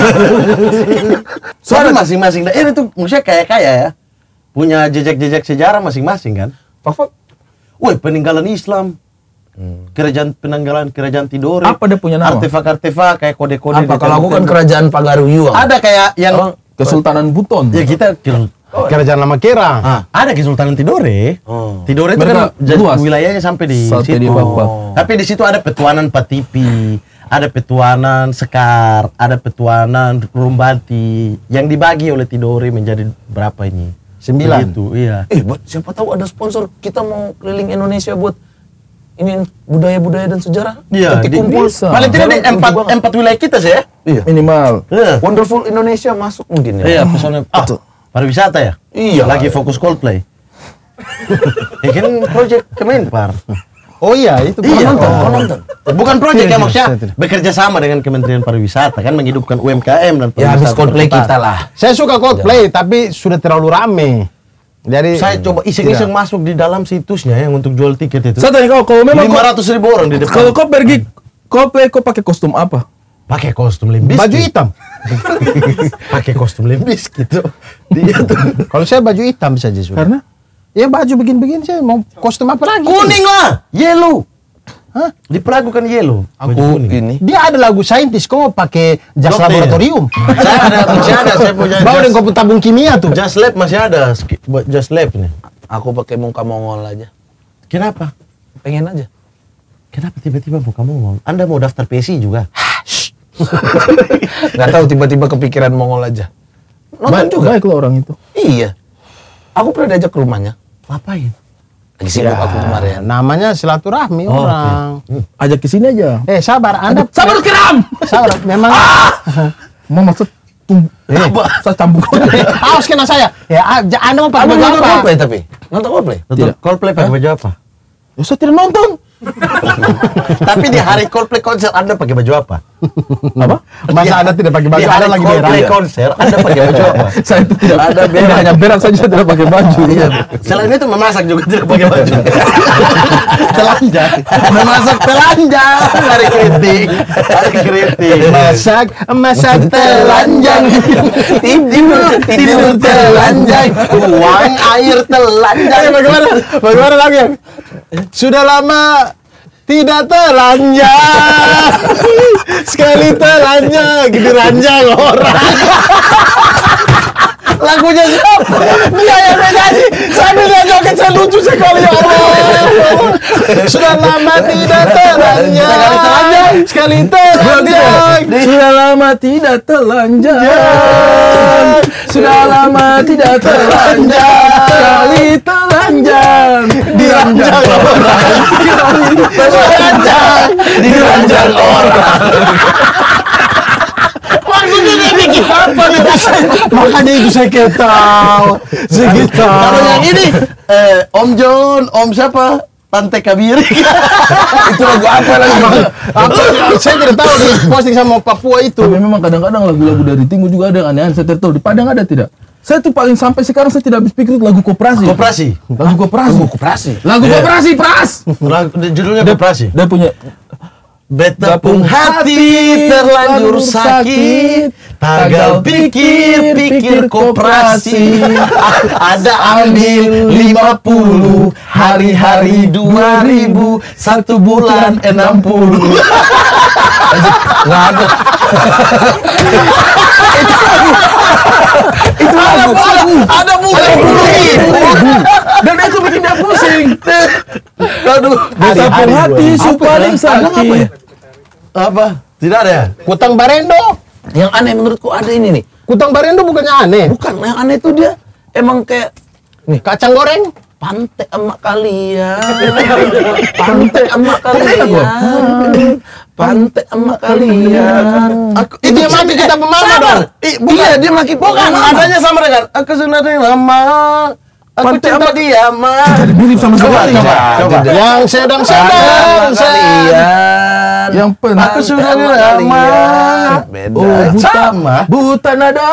Suara masing-masing daerah itu maksudnya kayak-kayak ya. Punya jejak-jejak sejarah masing-masing kan.
Fak, fak.
Woi, peninggalan Islam. Kerajaan peninggalan kerajaan Tidore.
Apa dia punya nama?
Artefak-artefak kayak kode-kode.
Apa
di
kalau aku kan
tembok-tembok.
kerajaan Pagaruyuang?
ada kayak yang
Oh,
Kesultanan Buton.
ya kita
Kerajaan Lama Kera.
ah, ada Kesultanan Tidore.
Oh.
Tidore itu
Mereka
kan jadi
luas.
wilayahnya sampai di
Sampai
situ.
di Papua.
Tapi di situ ada petuanan Patipi, ada petuanan Sekar, ada petuanan Rumbati yang dibagi oleh Tidore menjadi berapa ini?
Sembilan.
Begitu, iya.
Eh, buat siapa tahu ada sponsor kita mau keliling Indonesia buat ini budaya-budaya dan sejarah.
Iya,
Nanti
di-
kumpul.
bisa.
Paling tidak di
Jalan
empat,
rugi banget.
empat wilayah kita sih ya.
Iya.
Minimal.
Iya.
Wonderful Indonesia masuk mungkin ya.
Iya, pesona ah,
Betul.
pariwisata ya.
Iya.
Lagi fokus Coldplay. Ya kan proyek Kemenpar.
Oh iya, itu
Iya,
nonton.
oh, nonton. Bukan proyek
Tidak,
ya maksudnya
tidak, tidak.
bekerja sama dengan Kementerian Pariwisata kan menghidupkan U M K M dan
Ya habis
pariwisata
Coldplay
kota.
kita lah.
Saya suka Coldplay, tapi sudah terlalu rame. Jadi
Saya coba iseng-iseng masuk di dalam situsnya yang untuk jual tiket itu.
Saya tanya kau, kalau memang
lima
kau,
ratus ribu orang di depan.
kalau kau pergi Coldplay, kau pakai kostum apa?
Pakai kostum limbis.
baju hitam.
Pakai kostum limbis gitu. Dia tuh
Kalau saya baju hitam saja sudah.
Karena
Ya baju begini-begini saya mau kostum apa lagi?
kuning lah, yellow.
Hah?
Diperlakukan yellow. Baju
Aku
kuning.
ini
Dia ada lagu saintis, kau mau pakai jas
Dokter.
laboratorium.
Saya ada, masih ada, saya punya
Bawa
jas-
dengan kau tabung kimia tuh.
Just lab masih ada, ski- buat just lab nih.
aku pakai muka Mongol aja.
Kenapa?
Pengen aja.
Kenapa tiba-tiba mau kamu mau? Anda mau daftar P S I juga?
Nggak tahu tiba-tiba kepikiran Mongol aja. Nonton
baik,
juga.
baik loh orang itu.
Iya. Aku pernah diajak ke rumahnya.
Ngapain?
Lagi sibuk aku kemarin.
Namanya silaturahmi
Oh,
orang.
Ajak ke sini aja.
Eh sabar, Anda
Sabar kiram.
sabar. Memang
Mau maksud tum eh, saya cambuk.
awas kena saya. Ya, a- ja- Anda mau pakai
Abang
baju
nonton
apa?
Coldplay tapi? Nonton Coldplay?
Nonton Coldplay pakai baju apa?
Ya, saya tidak nonton.
Tapi di hari Coldplay konser Anda pakai baju apa?
Apa?
Masa Anda tidak pakai baju?
Di
Anda
hari
lagi berak.
Coldplay konser Anda pakai baju apa?
Saya itu tidak ada berak, hanya berak saja saya tidak pakai baju.
Iya. Selain itu memasak juga tidak pakai baju. Telanjang. Memasak telanjang. Hari kritik. Hari kritik.
Masak, masak telanjang.
Tidur, tidur telanjang. Buang air telanjang.
Eh, bagaimana? Bagaimana lagi? Sudah lama tidak telanjang. Sekali telanjang, diranjang orang.
Lagunya siapa?
Dia yang menyanyi. Sambil dia joget saya lucu sekali ya Allah. Sudah lama tidak telanjang.
Sekali telanjang.
Sekali telanjang.
Sudah lama tidak telanjang. Sudah lama tidak telanjang. Sekali telanjang.
Diranjang orang. Telanjang. Diranjang orang. Maksudnya dia bikin apa nih?
Makanya itu saya ketawa. Saya ketawa.
Kalau yang ini, eh, Om John, Om siapa? Tante Kabiri.
Itu lagu apa lagi?
Apa? Saya tidak tahu di posting sama Papua itu.
Tapi memang kadang-kadang lagu-lagu dari Tinggu juga ada yang aneh-aneh. Saya tidak tahu di Padang ada tidak? Saya tuh paling sampai sekarang saya tidak habis pikir itu lagu koperasi.
Koperasi.
Lagu koperasi.
Lagu koperasi.
Lagu koperasi, Pras.
Lagu- Judulnya Koperasi.
Dia punya
Betapung hati terlanjur sakit, tagal pikir-pikir koperasi. Ada ambil lima puluh, hari-hari dua ribu, satu bulan enam puluh.
Nggak ada.
Itu lagu. Ada bulan
dan itu bikin dia pusing.
Aduh.
Betapung hati
Apa
su paling
Ada apa
sakit.
ya?
Apa? Tidak ada ya?
Kutang Barendo.
Yang aneh menurutku ada ini nih.
Kutang Barendo bukannya aneh.
Bukan, yang aneh itu dia emang kayak
Kacang goreng.
pantai emak kalian. Pantai emak kalian. Pantai emak kalian.
Aku,
Itu yang mati kita pemama
Sabar.
dong.
Ih, bukan.
Iya, dia makin
Bukan, adanya sama dengan aku sebenarnya lama. Aku
Pantai
cinta
apa?
dia, mah.
Mirip sama
Coba,
sekali.
coba, coba.
Yang sedang-sedang.
Kalian.
Yang pernah
Aku sudah
Pantai emak
lama.
kalian. Beda.
Oh, buta,
Sama.
buta nada.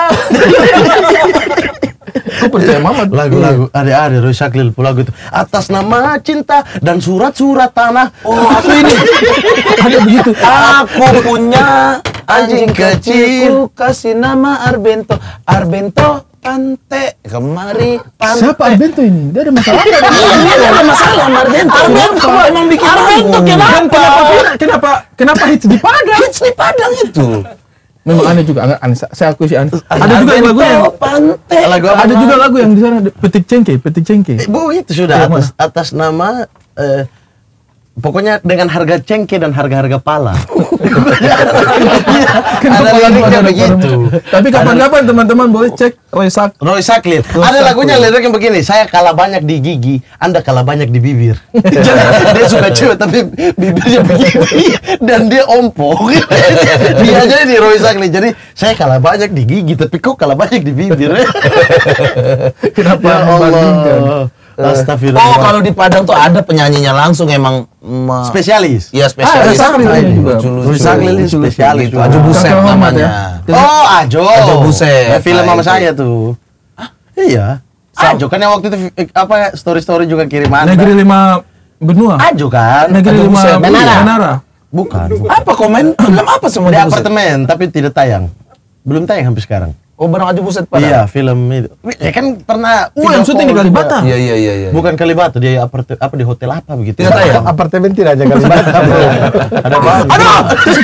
Kau percaya Mama?
Lagu-lagu ada-ada Roy Saklil lagu itu atas nama cinta dan surat-surat tanah.
Oh, aku ini.
Ada begitu.
Aku punya anjing kecil, kasih nama Arbento. Arbento Pante kemari Pante.
Siapa Arbento ini? Dia ada masalah.
Ini ada masalah sama Arbento. Arbento emang bikin Arbento
Dan kenapa kenapa kenapa hits di Padang?
Hits di Padang itu.
Memang aneh juga, aneh, aneh. Saya akui sih aneh. Ada juga yang lagu yang
Pante.
Lagu apa?
ada juga lagu yang di sana petik cengke, petik cengke.
Eh, Bu, itu sudah atas atas nama eh, pokoknya dengan harga cengke dan harga-harga pala. Ada liriknya begitu.
Tapi kapan-kapan teman-teman boleh cek Roy Sak.
Roy Saklil. Ada lagunya liriknya begini, saya kalah banyak di gigi, Anda kalah banyak di bibir. Jadi dia suka cewek tapi bibirnya begini dan dia ompong. Dia aja di Roy Saklil. Jadi saya kalah banyak di gigi tapi kok kalah banyak di bibir.
Kenapa
Ya
membandingkan?
Allah. Astagfirullah.
Oh, kalau di Padang tuh ada penyanyinya langsung emang me-
Spesialis.
Iya, spesialis.
Ah, ada Saklil juga.
Lucu-lucu.
Saklil ini spesialis.
Gitu. Ajo Buset
Kakak Muhammad
namanya.
Oh, Ajo.
Ajo Buset.
Ya, film
Nah,
sama
itu.
saya tuh. Iya. Ajo kan yang waktu itu eh, apa story-story juga kiriman.
Negeri lima benua.
Ajo kan.
Negeri
Ajo
lima
Buset.
benara.
Menara. Bukan.
Apa komen? Film apa semua
Di
Ajo Buset?
apartemen tapi tidak tayang. Belum tayang sampai sekarang.
Oh, barang Ajo Buset Padang.
Iya, film itu. Ya kan pernah
Oh, yang
video
syuting di
call juga.
Kalibata.
Iya, iya, iya, iya.
Bukan Kalibata, dia aparte, apa di hotel apa begitu.
Tidak tayang.
Apartemen tidak aja kali Batam.
Ada banyak.
Aduh.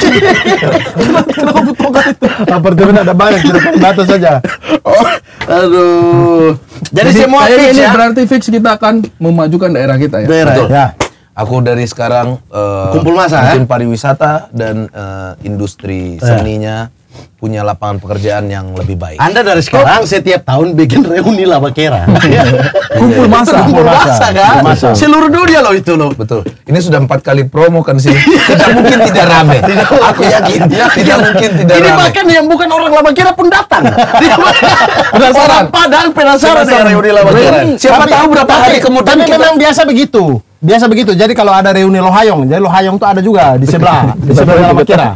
Apartemen ada banyak, tidak kali Batam saja.
Oh, aduh. Jadi, semua
kayaknya
fix
ini
ya.
berarti fix kita akan memajukan daerah kita ya.
Daerah.
Betul.
Ya.
Aku dari sekarang eh,
Kumpul massa,
bikin pariwisata dan eh, industri seninya punya lapangan pekerjaan yang lebih baik.
Anda dari sekarang setiap tahun bikin reuni laba kera.
Kumpul massa.
Kumpul massa kan. Seluruh dunia loh itu loh.
Betul. Ini sudah empat kali promo kan sih. Tidak mungkin tidak rame. Aku yakin. Tidak mungkin tidak
Ini
rame.
bahkan yang bukan orang laba kera pun datang. Orang Padang penasaran dengan reuni laba kera.
Siapa tahu berapa hari kemudian
Tapi
kita
memang biasa begitu. Biasa begitu. Jadi kalau ada reuni Lohayong, jadi Lohayong tuh ada juga di sebelah, di sebelah Lama Kira.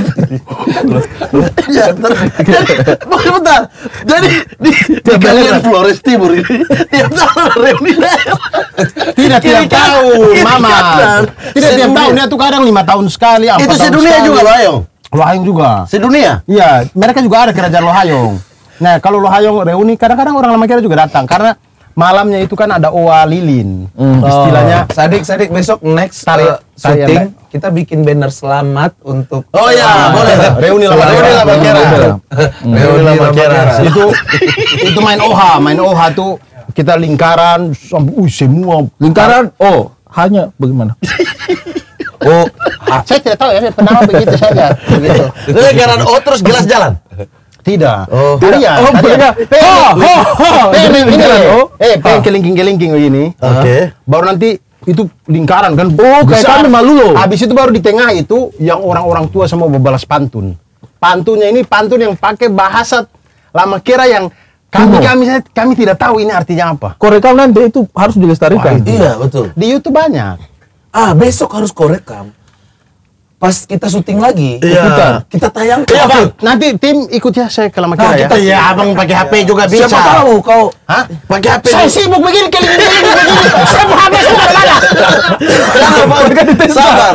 Ya, ter- jadi, bentar. Jadi di, di kalian Flores Timur ini tiap tahun ada reuni daerah.
Tidak tiap
Kiri kanan,
tahun,
kiri
Mama.
kanan.
Tidak tiap
Sedunia.
tahun, dia tuh kadang lima tahun sekali, empat
Itu
tahun
sedunia
sekali.
juga loh, Ayong.
Lohayong juga.
Sedunia.
Iya, mereka juga ada kerajaan Lohayong. Nah, kalau Lohayong reuni, kadang-kadang orang Lama Kira juga datang karena malamnya itu kan ada oa lilin. Istilahnya
Sadik, Sadik besok next
Tari-
uh,
tari
syuting
yang
kita bikin banner selamat untuk
Oh ya, boleh.
reuni Lama
Reuni
Kira.
Laba Kera.
Reuni Lama Kera.
itu itu main oha, main oha tuh kita lingkaran sampai uh, semua
Lingkaran, oh, hanya bagaimana?
Oh,
saya tidak tahu ya, kenapa begitu saja begitu.
Lingkaran O terus gelas jalan.
Tidak.
Oh.
Tarian.
Oh,
tarian.
beda.
Pen-
Oh, oh, oh.
pen-
Jadi
ini,
lingkaran, oh.
Eh, pengen kelingking-kelingking begini.
Oke.
Baru nanti itu lingkaran kan.
Oh, kayak
besar.
kami malu loh.
Habis itu baru di tengah itu yang orang-orang tua semua berbalas pantun. Pantunnya ini pantun yang pakai bahasa Lama Kira yang kami
Kuno.
kami kami tidak tahu ini artinya apa.
Korekam nanti itu harus dilestarikan.
iya betul.
Di YouTube banyak.
Ah, besok harus korekam. Pas kita syuting lagi,
Iya.
kita, kita tayangkan.
Ya, Bang, nanti tim ikut ya saya ke Lama Kira
Nah,
ya.
kita-
Iya, abang pakai H P juga bisa.
Siapa tahu kau
Hah? Pakai H P.
Saya sibuk begini kelingking-kelingking begini. Saya mau habis saya mana?
Sabar.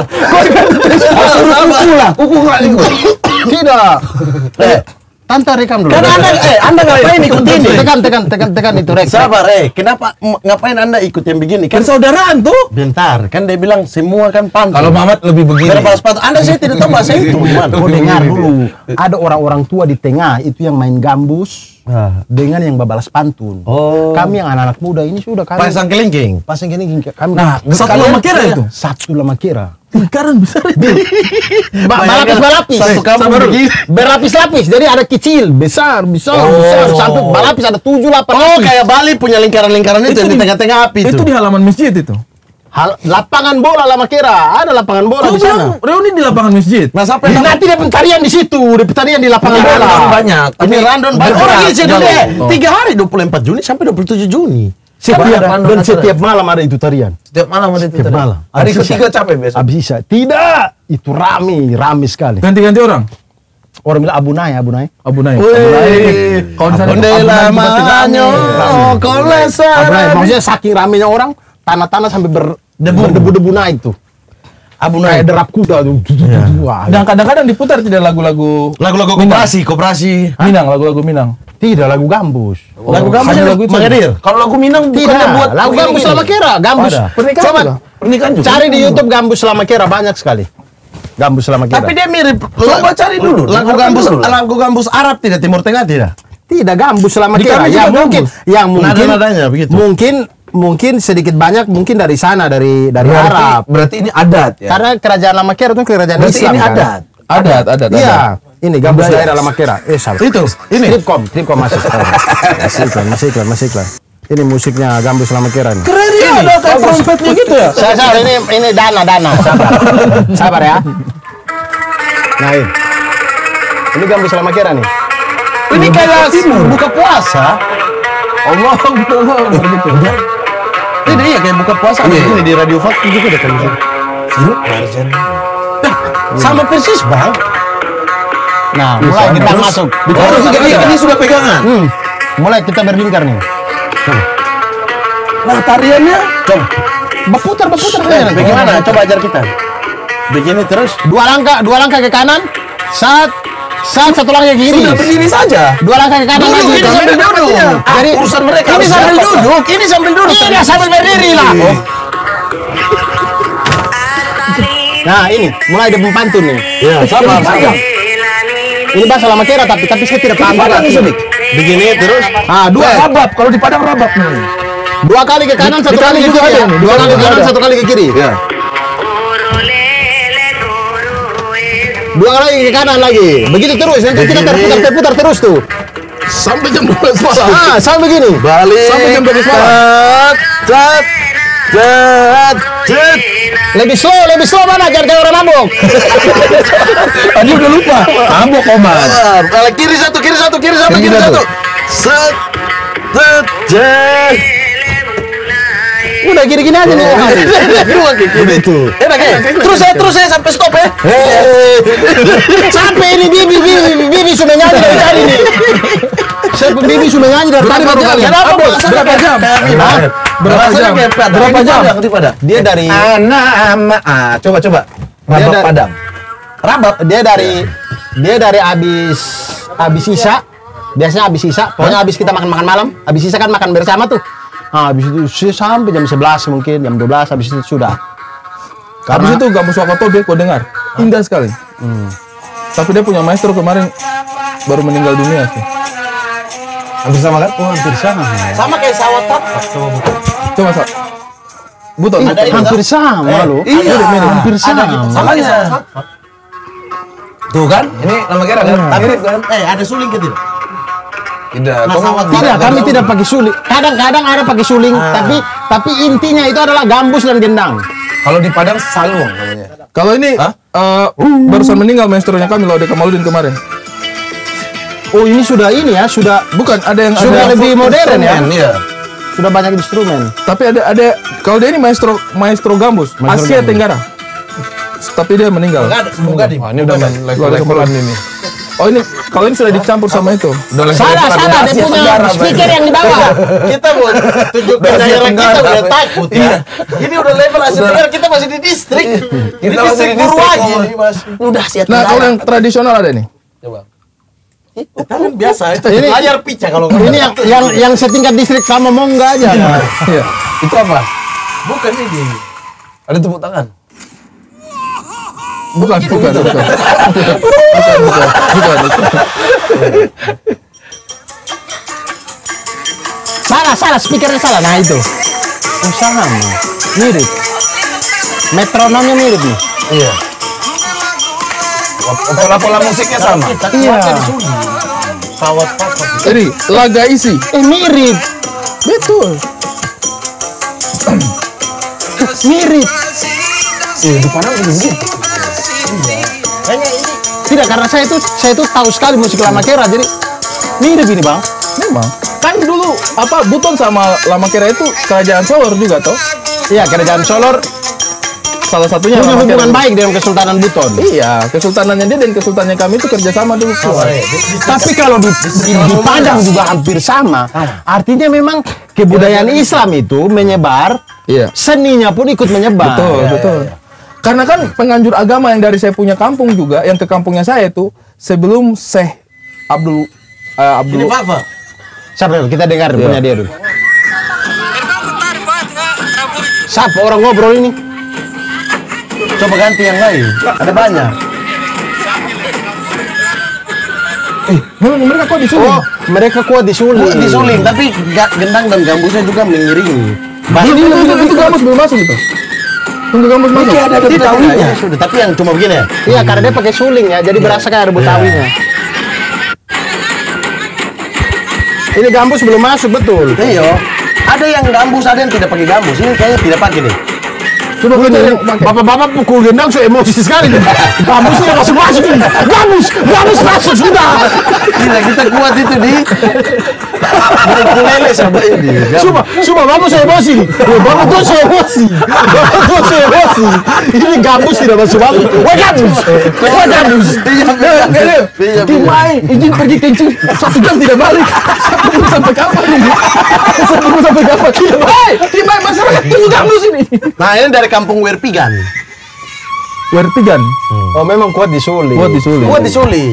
Sabar.
kuku nggak ikut.
Tidak.
Eh,
Tante rekam dulu.
kan anda, eh, anda ngapain ikut ini?
Tekan, tekan, tekan, tekan itu rek.
Sabar, eh. Kenapa m- ngapain anda ikut yang begini? Kan
Persaudaraan tuh.
bentar, kan dia bilang semua kan pantun.
Kalau Mamat lebih begini.
Berapa sepatu? Anda saya tidak tahu bahasa itu, man.
Kau dengar dulu. Ada orang-orang tua di tengah itu yang main gambus
Ah.
dengan yang babalas pantun.
Oh.
Kami yang anak-anak muda ini sudah kami.
Pasang kelingking.
Pasang gini kami.
Nah,
Satu
kalian-
Lama Kira itu.
Satu Lama Kira.
Lingkaran besar itu.
Ba- berlapis berlapis.
Satu kampung
Sabar.
begini.
Berlapis-lapis. Jadi ada kecil, besar, besar,
Oh.
besar. Sampai berlapis ada tujuh, delapan.
Oh,
lapis.
kayak Bali punya lingkaran-lingkaran itu, yang di
di-
tengah-tengah api itu.
Itu di halaman masjid itu.
Hal, lapangan bola Lama Kira. Ada lapangan bola
Kau
di sana.
bilang reuni di lapangan masjid.
Nah, sampai
Di- Nanti ada pencarian di situ, ada pencarian di lapangan
Ini
bola.
random banyak.
Ini random banget.
bergerak
Orang ini
jauh.
jadinya
Oh.
tiga hari, dua puluh empat Juni sampai dua puluh tujuh Juni.
Setiap
Ada,
dan
ada.
setiap malam ada itu tarian.
Setiap malam ada itu.
Setiap
tadi.
malam.
Hari
Habis
ketiga capek biasa.
Habis bisa. Tidak, itu rame, rame sekali.
Ganti-ganti orang.
Orang bilang Abu Nai, Abu Nai.
Abu Naik.
Wih,
Kalau di sana
Bendela
Abu Naik juga
manyo,
Abu Nai,
kolesaran.
maksudnya saking ramenya orang, tanah-tanah sampai berdebu, debu-debu naik tuh.
Abu
Kayak
Naik.
derap kuda tuh. Wah,
Dan kadang-kadang diputar tidak lagu-lagu
Lagu-lagu koperasi, koperasi.
Minang, lagu-lagu Minang.
tidak lagu gambus.
Lagu gambus
hanya
itu
lagu itu.
mengadir.
Kalau lagu Minang
Tidak,
bukannya buat
lagu gambus
ini-ini.
Lama Kira, gambus.
Ada.
Pernikahan
Coba
juga.
Pernikahan juga.
cari di YouTube gambus Lama Kira banyak sekali. Gambus Lama Kira.
Tapi dia mirip.
Coba cari dulu.
Lagu
Dengarkan
gambus,
dulu.
lagu gambus Arab tidak, Timur Tengah tidak.
tidak gambus Lama
Di
Kira.
kami
Ya
juga
mungkin,
gambus.
yang mungkin,
Nada-nadanya begitu.
mungkin, mungkin sedikit banyak mungkin dari sana dari dari
Berarti,
Arab.
berarti ini adat ya.
Karena kerajaan Lama Kira itu kerajaan
Berarti
Islam
ini
kan.
adat.
Adat, adat, adat.
Iya, ini gambus
Budaya.
daerah Lama Kira. Eh, salah.
Itu, ini.
Tripcom, Tripcom masih. Masih iklan, masih iklan, masih iklan. Ini musiknya gambus Lama Kira nih.
Keren ya, ada kayak trompetnya gitu ya.
Saya sabar, ini ini dana dana. Sabar, sabar ya. Nah ini, ini gambus Lama Kira nih.
Ini kayak buka puasa.
Allah, Allah, begitu.
Tidak, iya kayak buka puasa ada gini di Radio Fakti juga ada kan.
Marjan.
Sama persis, Bang. Nah, mulai kita masuk.
Oh, ini, ini sudah pegangan.
Hmm. Mulai kita berlingkar nih. Coba.
Nah, tariannya
Coba.
Berputar, berputar.
Eh, bagaimana? Coba ajar kita. Begini terus.
Dua langkah, dua langkah ke kanan. Saat saat satu langkah ke kiri.
sudah berdiri saja.
Dua langkah ke kanan lagi.
Duduk, ini sambil duduk.
Jadi
Ah, urusan mereka.
Ini
harus
sambil
siapa?
duduk, ini sambil duduk.
Iya, sambil berdiri lah.
Oh.
Nah, ini mulai ada pantun nih.
Ya, sama, sama.
Ini bahasa lama kira tapi tapi saya tidak paham
Padang
banget.
ini, Sodik.
Begini terus.
Ah, dua
Eh, rabab, kalau di Padang rabab nih.
dua kali ke kanan,
Di-
satu
di
kali
kali
ke
juga
kiri.
ada
ya.
nih, di
Dua
kali
kali ke
juga
kanan,
ada.
satu kali ke kiri.
Ya.
Dua kali ke kanan lagi. Begitu terus. Nanti kita terputar terputar terus tuh.
Sampai jam dua belas malam.
Ah, sama begini.
Balik.
Sampai jam dua belas malam.
Cet, cet, cet.
Lebih slow, lebih slow mana? Jangan kayak orang mabok.
Aduh, udah lupa. Mabok, Koman.
Kalau kiri satu, kiri satu, kiri satu,
Kiri
kiri
satu.
satu. Set, set, cet.
Udah gini-gini aja nih.
Dua kayak gini.
Itu.
Enak ya? Terus saya, terus saya sampai stop ya.
Sampai ini bibi bibi bibi sudah nyanyi dari tadi nih. Saya pun bibi sudah nyanyi dari tadi baru kali.
Kenapa?
Berapa jam?
Hah?
Berapa jam? Berapa jam?
Dia dari
Anak ama. Ah, coba coba.
Dia
Rabab
ada-
Padang.
Rabab dia dari dia dari abis abis sisa. Biasanya abis sisa, pokoknya abis kita makan-makan malam, abis sisa kan makan bersama tuh. Nah, habis itu sih sampai jam sebelas mungkin, jam dua belas habis itu sudah.
Habis itu Gambus Wakatobi kau dengar, indah sekali. Tapi dia punya maestro kemarin baru meninggal dunia sih.
Hampir sama kan?
Oh, hampir sama.
Sama kayak sawat Fatfat. Coba buka.
Coba Sa. Buton.
Ada ini,
Hampir sama loh.
Iya,
hampir sama.
Sama kayak sawat Fatfat.
Tuh kan? Ini nama kira kan? Mirip kan?
Eh, ada suling ke tidak?
Tidak.
Nah,
Kamu
sawat
Tidak,
Fatfat.
kami tidak pakai suling. Kadang-kadang ada pakai suling, tapi tapi intinya itu adalah gambus dan gendang.
kalau di Padang salung namanya.
Kalau ini
Hah?
eh, barusan meninggal maestronya kami Laude Kamaludin kemarin.
Oh, ini sudah ini ya, sudah
Bukan, ada yang
sudah
ada
lebih modern ya.
Instrumen, Iya.
Sudah banyak instrumen.
Tapi ada ada kalau dia ini maestro maestro gambus
Maestro
Asia
gambus.
Tenggara. Tapi dia meninggal.
Enggak ada, semoga di.
Wah, ini udah main level-levelan ini.
Oh ini kalau ini sudah dicampur sama itu.
Udah
Salah, salah, dia punya speaker yang di bawah.
Kita mau tunjukkan
Asia
daerah kita
Tenggara.
udah takut ya. Ini udah level Asia Tenggara, kita masih di distrik. Di
Kita masih
distrik
di distrik,
Purwaji
Om.
ini Mas. Udah Asia
Nah,
Tenggara.
kalau yang tradisional ada nih.
Coba.
Itu kan biasa itu.
Ini-
Belajar pica kalau
Ini yang yang yang setingkat distrik sama Mongga aja.
Iya.
Itu apa?
bukan ini.
Ada tepuk tangan.
Bukan, bukan, bukan. Bukan, bukan, bukan, bukan.
Salah, salah, speakernya salah. Nah itu. Oh, sama. Mirip. Metronomnya mirip nih.
Iya. Pola-pola musiknya sama.
Iya.
Sawat Fatfat.
Jadi laga isi.
Eh mirip.
Betul.
Mirip.
Iya, di Padang juga gitu.
Kayaknya ini
Tidak, karena saya itu saya itu tahu sekali musik lama kera, jadi mirip ini bang.
Memang. Kan dulu apa Buton sama Lama Kera itu kerajaan Solor juga toh?
Iya, kerajaan Solor
Salah satunya
punya
Lama Kera.
hubungan baik dengan Kesultanan Buton.
Iya, kesultanannya dia dan kesultannya kami itu kerjasama dulu.
Tapi kalau di, di, di Padang juga hampir sama. Artinya memang kebudayaan Islam itu menyebar,
Iya.
seninya pun ikut menyebar.
Betul, betul. Karena kan penganjur agama yang dari saya punya kampung juga, yang ke kampungnya saya itu sebelum Syekh Abdul eh, Abdul
ini Fafa.
Sabar dulu, kita dengar
Iya.
punya dia dulu. Siapa orang ngobrol ini?
Coba ganti yang lain. Ada banyak.
memang mereka kok disuruh.
Oh, mereka kuat disuling.
Bu, disuling, tapi ga- gendang dan gambusnya juga mengiringi.
Ini itu, itu gambus belum masuk itu. Tunggu gambus masuk.
Ada di tahunya. Sudah, tapi yang cuma begini ya.
Iya, karena dia pakai suling ya, jadi berasa kayak ada betawinya. Ini gambus belum masuk betul.
Iya. Ada yang gambus, ada yang tidak pakai gambus. Ini kayaknya tidak pakai deh.
Coba kita bapak-bapak pukul gendang so emosi sekali. Gabus sudah masuk masuk. Gabus, gabus masuk sudah.
Gila, kita kuat itu di ukulele sama ini.
Coba, coba bapak so emosi. Bapak tuh so emosi. Bapak tuh so emosi. Ini gabus tidak masuk masuk. Wah gabus, wah gabus. Timai, izin pergi kencing satu jam tidak balik. Sampai sampai kapan ini? Sampai sampai kapan? Timai, Timai masyarakat tunggu gabus ini.
Nah, ini dari kampung Werpigan.
Werpigan.
Oh, memang kuat di Suli.
Kuat di Suli.
Kuat di Suli.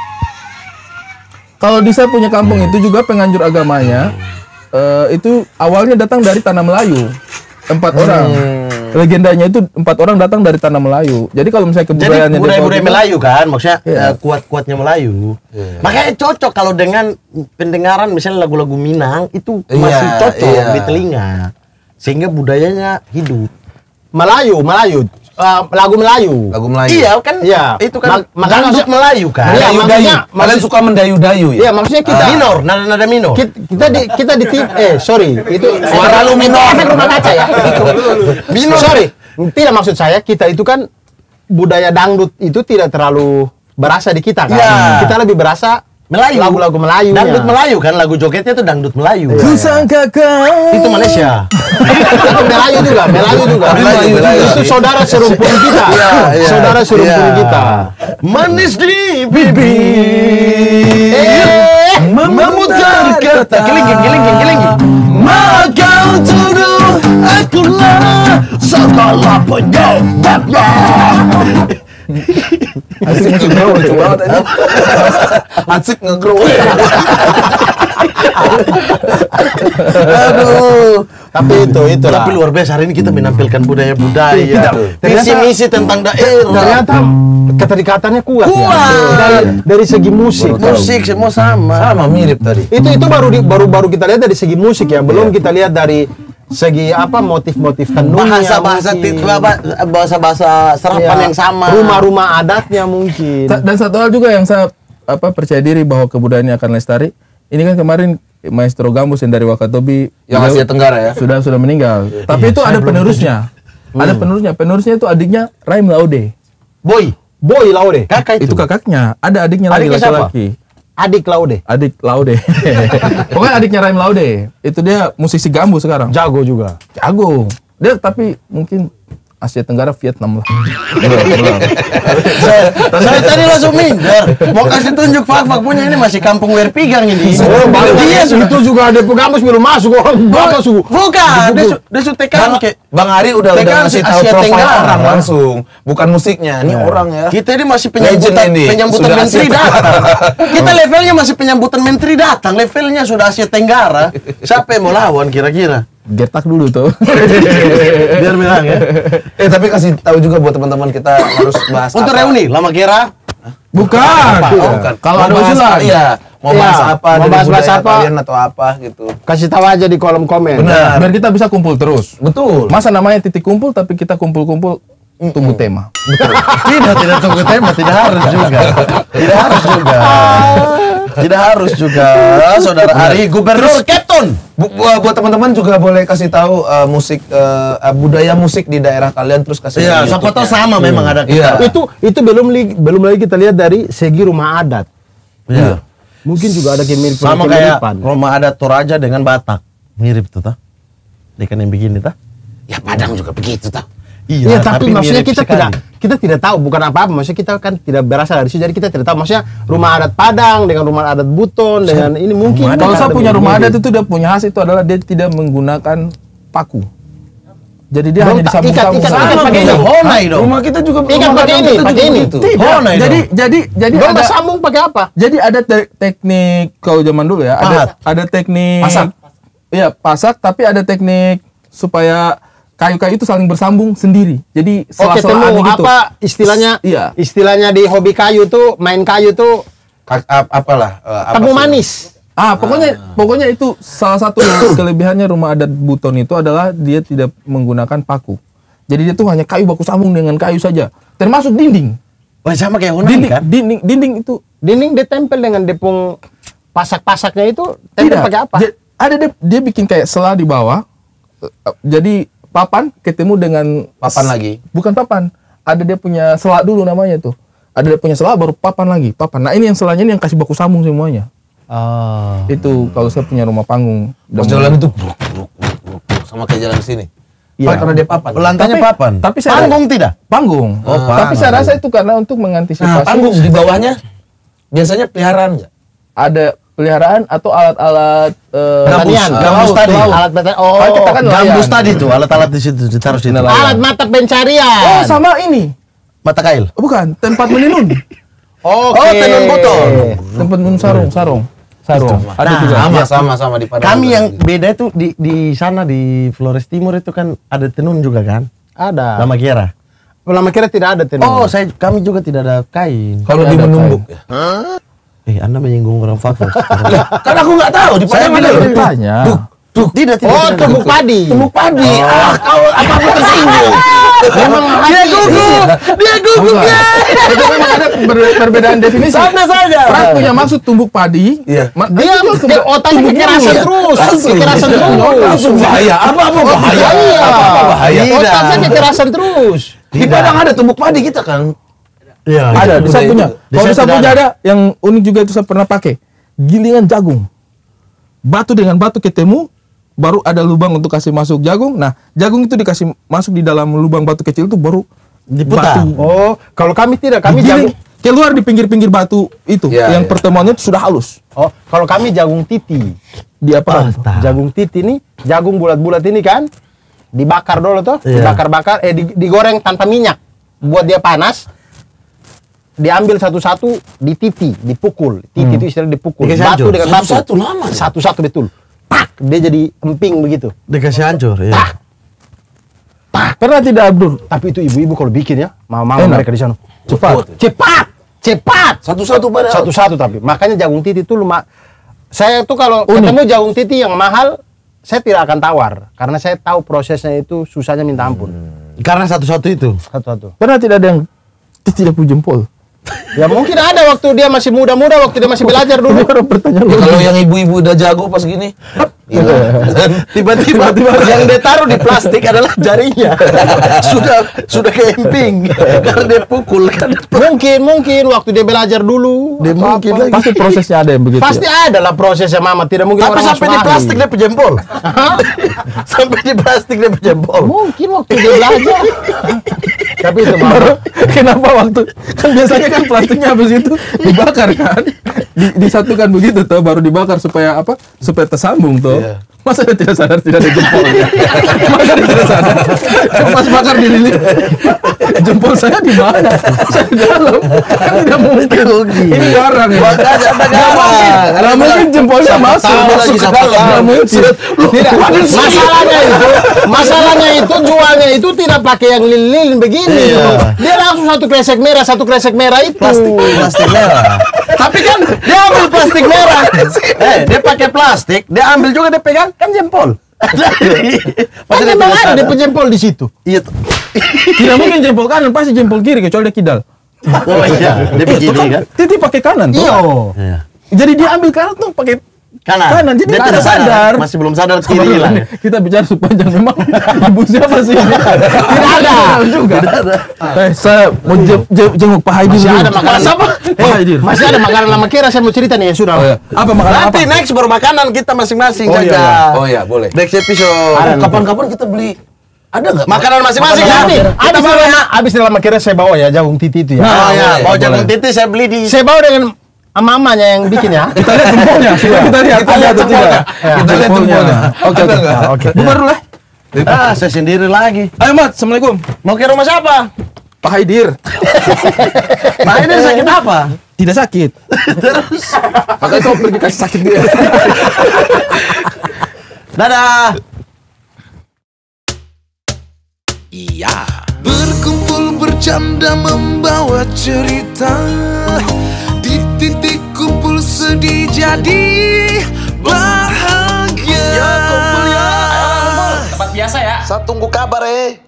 Kalau di saya punya kampung itu juga penganjur agamanya eh, itu awalnya datang dari tanah Melayu. Empat orang. Legendanya itu empat orang datang dari tanah Melayu. Jadi kalau misalnya
Jadi
kebudayaannya
budaya-budaya
dibawa-
Melayu kan, maksudnya
Iya.
eh, kuat-kuatnya Melayu. Makanya cocok kalau dengan pendengaran misalnya lagu-lagu Minang itu
Iya,
masih cocok
iya.
di telinga. Sehingga budayanya hidup.
Melayu, Melayu. Eh, lagu Melayu.
Lagu Melayu.
Iya kan?
Iya.
Itu kan
Mak- makanya
dangdut
maksud-
Melayu kan.
Iya,
Mendayu-dayu.
maksudnya-
Kalian
maksud-
suka mendayu-dayu ya?
Iya, maksudnya kita
Minor, nada-nada minor.
kita, kita di kita di tim eh sorry itu
Suara lu minor.
efek rumah kaca ya.
Minor.
Sorry, tidak maksud saya kita itu kan budaya dangdut itu tidak terlalu berasa di kita kan.
Iya.
Kita lebih berasa
Melayu.
lagu-lagu Melayu.
Dangdut Melayu kan, lagu jogetnya tuh dangdut Melayu.
Kusangka kau
Itu Malaysia.
Itu Melayu juga, Melayu juga.
Melayu, Melayu.
Itu saudara serumpun kita.
Iya, iya.
Saudara serumpun
Iya.
kita.
Manis di bibir.
Eh,
Memutar kata kelingking, kelingking, kelingking. Maka tuduh akulah segala penyebabnya.
Asik nge-grow, lucu banget aja. Asik nge-grow.
Aduh.
Tapi itu itu
Tapi luar biasa hari ini kita menampilkan budaya-budaya.
Tidak.
Visi misi tentang daerah.
ternyata keterikatannya kuat,
Kuat.
ya. Dari, dari segi musik.
Musik semua sama.
Sama mirip tadi.
Itu itu baru di, baru baru kita lihat dari segi musik ya. Belum kita lihat dari segi apa motif-motif tenunnya.
Bahasa-bahasa
mungkin.
tit- apa, bahasa-bahasa serapan
Ya,
yang sama.
Rumah-rumah adatnya mungkin.
Ta- Dan satu hal juga yang saya apa percaya diri bahwa kebudayaan ini akan lestari. Ini kan kemarin Maestro Gambus yang dari Wakatobi
Yang
beliau
Asia Tenggara ya?
sudah sudah meninggal. Tapi itu ada penerusnya. Ada penerusnya. Penerusnya itu adiknya Raim Laude.
Boy.
Boy Laude.
Kakak
Itu
itu.
kakaknya. Ada adiknya lagi
Adiknya siapa?
laki-laki.
Adik Laude.
Adik Laude. Pokoknya adiknya Raim Laude. Itu dia musisi gambus sekarang.
Jago juga.
Jago. Dia tapi mungkin Asia Tenggara Vietnam lah. Belum, belum.
Saya, saya tadi langsung minder. Mau kasih tunjuk fak-fak punya ini masih kampung Werpigang ini.
Oh,
Dia sudah
itu juga ada pengamus belum masuk orang bapak suku.
bukan. Dia su- dia sudah tekan
Bang,
kayak
Bang Ari udah
Tekan
udah ngasih tahu
Asia
profil
Tenggara.
orang langsung, bukan musiknya. Ini orang ya.
kita ini masih
Legend
penyambutan
ini.
penyambutan
Sudah
menteri
Asia
datang. Kita levelnya masih penyambutan menteri datang. Levelnya sudah Asia Tenggara. Siapa yang mau lawan kira-kira?
Getak dulu tuh.
Biar bilang ya.
Eh tapi kasih tahu juga buat teman-teman kita harus bahas
Untuk
apa.
reuni lama kira.
Bukan.
Oh, bukan.
Kalau
Mau bahas
usulan.
apa? Iya, mau
Iya,
bahas apa
mau
dari
bahas-bahas
budaya
apa?
kalian atau apa gitu.
Kasih tahu aja di kolom komen.
Benar.
Biar kita bisa kumpul terus.
Betul.
Masa namanya titik kumpul tapi kita kumpul-kumpul tunggu tema.
Tidak, tidak tunggu tema, tidak harus juga. Tidak harus juga. Tidak harus juga. Saudara Ari, Gubernur Captain.
Bu- bu- buat teman-teman juga boleh kasih tahu uh, musik uh, uh, budaya musik di daerah kalian terus kasih
Iya,
di
siapa tahu
YouTube-nya.
sama memang ada
Iya.
kita.
Itu itu belum li, belum lagi kita lihat dari segi rumah adat.
Iya.
Mungkin juga ada mirip
Sama kayak rumah adat Toraja dengan Batak. Mirip tuh, tah? Dekan yang begini, tah?
Ya Padang juga begitu tah.
Iya, tapi, maksudnya
mirip
kita
sekali.
tidak kita tidak tahu bukan apa-apa. Maksudnya kita kan tidak berasal dari situ, jadi kita tidak tahu. Maksudnya rumah adat Padang dengan rumah adat Buton dengan ini mungkin.
Kalau
ada
saya punya rumah
mirip.
adat itu dia punya khas itu adalah dia tidak menggunakan paku. Jadi dia
Bro,
hanya
tak-
disambung-sambung.
ikat- ikat-
Sama,
ikat pakai
bro.
ini.
Honai dong.
Rumah kita juga
Ikat
rumah
pakai
Padang
ini,
kita
pakai
juga
ini.
begitu.
Tidak.
Honai
Jadi
dong.
jadi jadi
Bro,
ada
sambung pakai apa?
jadi ada te- teknik kalau zaman dulu ya, ada
Pahat.
ada teknik
Pasak.
Iya, pasak tapi ada teknik supaya kayu-kayu itu saling bersambung sendiri. Jadi
Oke,
sela-selaan
temu
gitu.
apa istilahnya?
Iya.
Istilahnya di hobi kayu tuh, main kayu tuh
Ka- ap- apalah uh, apa
temu
sih?
manis.
Ah, pokoknya pokoknya itu salah satu kelebihannya rumah adat Buton itu adalah dia tidak menggunakan paku. Jadi dia tuh hanya kayu baku sambung dengan kayu saja. Termasuk dinding.
Wah, sama kayak Honai
Dinding,
kan?
dinding, dinding itu
Dinding ditempel dengan depung pasak-pasaknya itu tempel
tidak.
pakai apa?
Ja- ada dia, dia bikin kayak sela di bawah. Eh, Jadi papan ketemu dengan
Papan lagi.
Bukan papan. Ada dia punya selak dulu namanya tuh. Ada dia punya selak baru papan lagi, papan. Nah, ini yang selaknya ini yang kasih baku sambung semuanya.
Ah.
Itu kalau saya punya rumah panggung.
Pas jalan itu bruk, bruk, bruk, bruk, bruk, sama kayak jalan sini.
Iya.
Oh, karena dia papan.
Lantainya
Tapi-
papan.
tapi saya-
panggung tidak?
Panggung.
Oh,
Tapi saya
panggung.
rasa itu karena untuk
Nah,
mengantisipasi
panggung di bawahnya biasanya peliharaan nggak?
ada peliharaan atau alat-alat eh,
Pertanian,
ke
gambus
laut,
tadi.
ke laut.
Alat pertanian. Oh,
Kan kita kan
Gambus
nelayan.
tadi tuh, alat-alat di situ ditaruh situ.
Nelayan.
alat mata pencarian.
Oh, sama ini.
Mata kail.
Bukan, tempat meninun.
Oke.
Oh, tenun botol.
Tempat meninun sarung, sarung. Sarung. Ada
Nah,
juga.
Sama, sama, sama di Padang.
Kami
juga
yang
gitu.
beda itu di di sana di Flores Timur itu kan ada tenun juga kan?
Ada.
Lama kira.
Lama kira tidak ada tenun.
Oh, saya kami juga tidak ada kain.
Kalau di menumbuk ya.
Eh, Anda menyinggung orang fakir.
Kan aku nggak tahu di
Saya
Padang
bilang
ada.
Bertanya.
Tuh, tidak, tidak.
Oh,
tidak.
tumbuk padi.
Tumbuk padi. Ah, kau apa aku tersinggung?
Memang
Dia gugup. Dia gugup ya.
Itu memang ada ber- perbedaan definisi.
Sama saja.
Pras punya maksud tumbuk padi.
Iya.
Ma-
Dia,
itu juga
dia otaknya
tumbuk
kekerasan
bumi.
terus.
Langsung.
Kekerasan terus.
Langsung bahaya. Apa apa bahaya?
Iya.
Apa apa bahaya?
Tidak.
Otaknya kekerasan terus.
Di Padang ada tumbuk padi kita kan.
Iya.
Ada, di saya
Budaya
punya.
itu.
Di
Kalau
saya
di saya
tidak
punya
ada.
ada yang unik juga itu saya pernah pakai. Gilingan jagung. Batu dengan batu ketemu, baru ada lubang untuk kasih masuk jagung. Nah, jagung itu dikasih masuk di dalam lubang batu kecil itu baru
Diputar.
batu.
Oh, kalau kami tidak, kami
Digiling,
jagung.
keluar di pinggir-pinggir batu itu,
Iya,
yang
iya.
pertemuannya itu sudah halus.
Oh, kalau kami jagung titi.
Di apa?
Astaga.
Jagung titi nih, jagung bulat-bulat ini kan dibakar dulu tuh,
Iya.
dibakar-bakar, eh di- digoreng tanpa minyak, buat dia panas. Diambil satu-satu, dititi, dipukul. Titi itu istilahnya dipukul.
Dikasih
Batu
hancur.
dengan batu.
Satu-satu lama ya?
Satu-satu betul. Pak, dia jadi emping begitu.
Dikasih hancur. Iya.
Pernah tidak Abdul?
Tapi itu ibu-ibu kalau bikin ya, mama-mama
Enak.
mereka di sana.
Cepat.
Cepat, cepat.
Satu-satu pada.
Satu-satu tapi. Makanya jagung titi itu lumayan. Saya tuh kalau
Unik.
ketemu jagung titi yang mahal, saya tidak akan tawar karena saya tahu prosesnya itu susahnya minta ampun.
Karena satu-satu itu.
Satu-satu.
Pernah tidak ada yang tidak punya jempol?
Ya mungkin ada waktu dia masih muda-muda, waktu dia masih belajar dulu.
Ini orang pertanyaan.
Ya, kalau yang ibu-ibu udah jago pas gini,
Tiba-tiba yang dia taruh di plastik adalah jarinya. sudah sudah kayak emping karena dia pukul kan.
Mungkin, mungkin waktu dia belajar dulu.
Dia
atau
mungkin
apa.
lagi.
Pasti prosesnya ada yang begitu.
Pasti
ya?
ada lah prosesnya mama. Tidak mungkin
Tapi
orang
sampai di
langsung
plastik
ahli.
dia pejempol. Sampai di plastik dia pejempol.
Mungkin waktu dia belajar. Tapi itu mama.
Baru, kenapa waktu kan biasanya kan plastiknya habis itu dibakar kan, Di, disatukan begitu tuh baru dibakar supaya apa? Supaya tersambung tuh.
Iya.
Masa dia tidak sadar tidak ada jempolnya? Masa dia tidak sadar? Pas bakar di lilin, jempol saya di mana? Saya di dalam. Kan tidak mungkin.
Rugi.
Ini garang ya.
Makanya ada
Nggak mungkin.
garang.
Nggak mungkin jempolnya masuk
tahu
masuk
lagi
ke
siapa
dalam.
tahu.
Nggak mungkin.
Tidak, masalahnya itu, masalahnya itu jualnya itu tidak pakai yang lilin-lilin begini.
Iya.
Dia langsung satu kresek merah, satu kresek merah itu.
Plastik plastik merah. Tapi kan dia ambil plastik merah. Eh, dia pakai plastik, dia ambil juga dia pegang kan jempol.
Kan
dia
memang
tidak
ada
sadar.
di penjempol di situ.
Iya. tuh.
Tidak mungkin jempol kanan, pasti jempol kiri kecuali dia kidal.
Oh iya, dia begini kan.
Titi pakai kanan tuh.
Iya.
Jadi dia ambil kanan tuh pakai
Kanan.
kanan. Jadi
dia
dia
tidak
tidak sadar.
sadar. Masih belum sadar kiri lah.
Kita bicara sepanjang memang ibu siapa sih ini? Tidak ada juga. Eh, saya mau je- je- jenguk Pak Haidir
Masih
dulu.
ada makanan
Siapa? Pak Haidir.
Masih ada makanan lama kira saya mau cerita nih ya sudah.
Oh, iya. Apa makanan apa?
Nanti next baru makanan kita masing-masing
Oh,
saja.
iya, iya.
oh ya boleh.
Next episode.
Oh, kapan-kapan kita beli ada nggak
Makanan masing-masing
Makanan
nanti.
nanti. Habis dari lama, habis dari lama kira saya bawa ya jagung titi itu ya.
Oh
Nah,
ya,
boleh,
mau
boleh.
jagung titis saya beli di
Saya bawa dengan mamanya yang bikin ya.
Kita lihat jempolnya. Sudah kita lihat
Kita
ada
lihat
atau tidak.
jempolnya. Kita lihat jempolnya.
Oke,
Ada
oke.
nggak?
Ah, Oke. Bubar dulu lah.
Ah, saya sendiri lagi.
Ayo Mat, Assalamualaikum.
Mau ke rumah siapa?
Pak Haidir.
Pak ini sakit apa?
Tidak sakit.
Terus.
Makanya kau pergi kasih sakit dia.
Dadah.
Berkumpul bercanda membawa cerita, di titik kumpul sedih jadi bahagia.
Tempat biasa ya.
Saya tunggu kabar eh.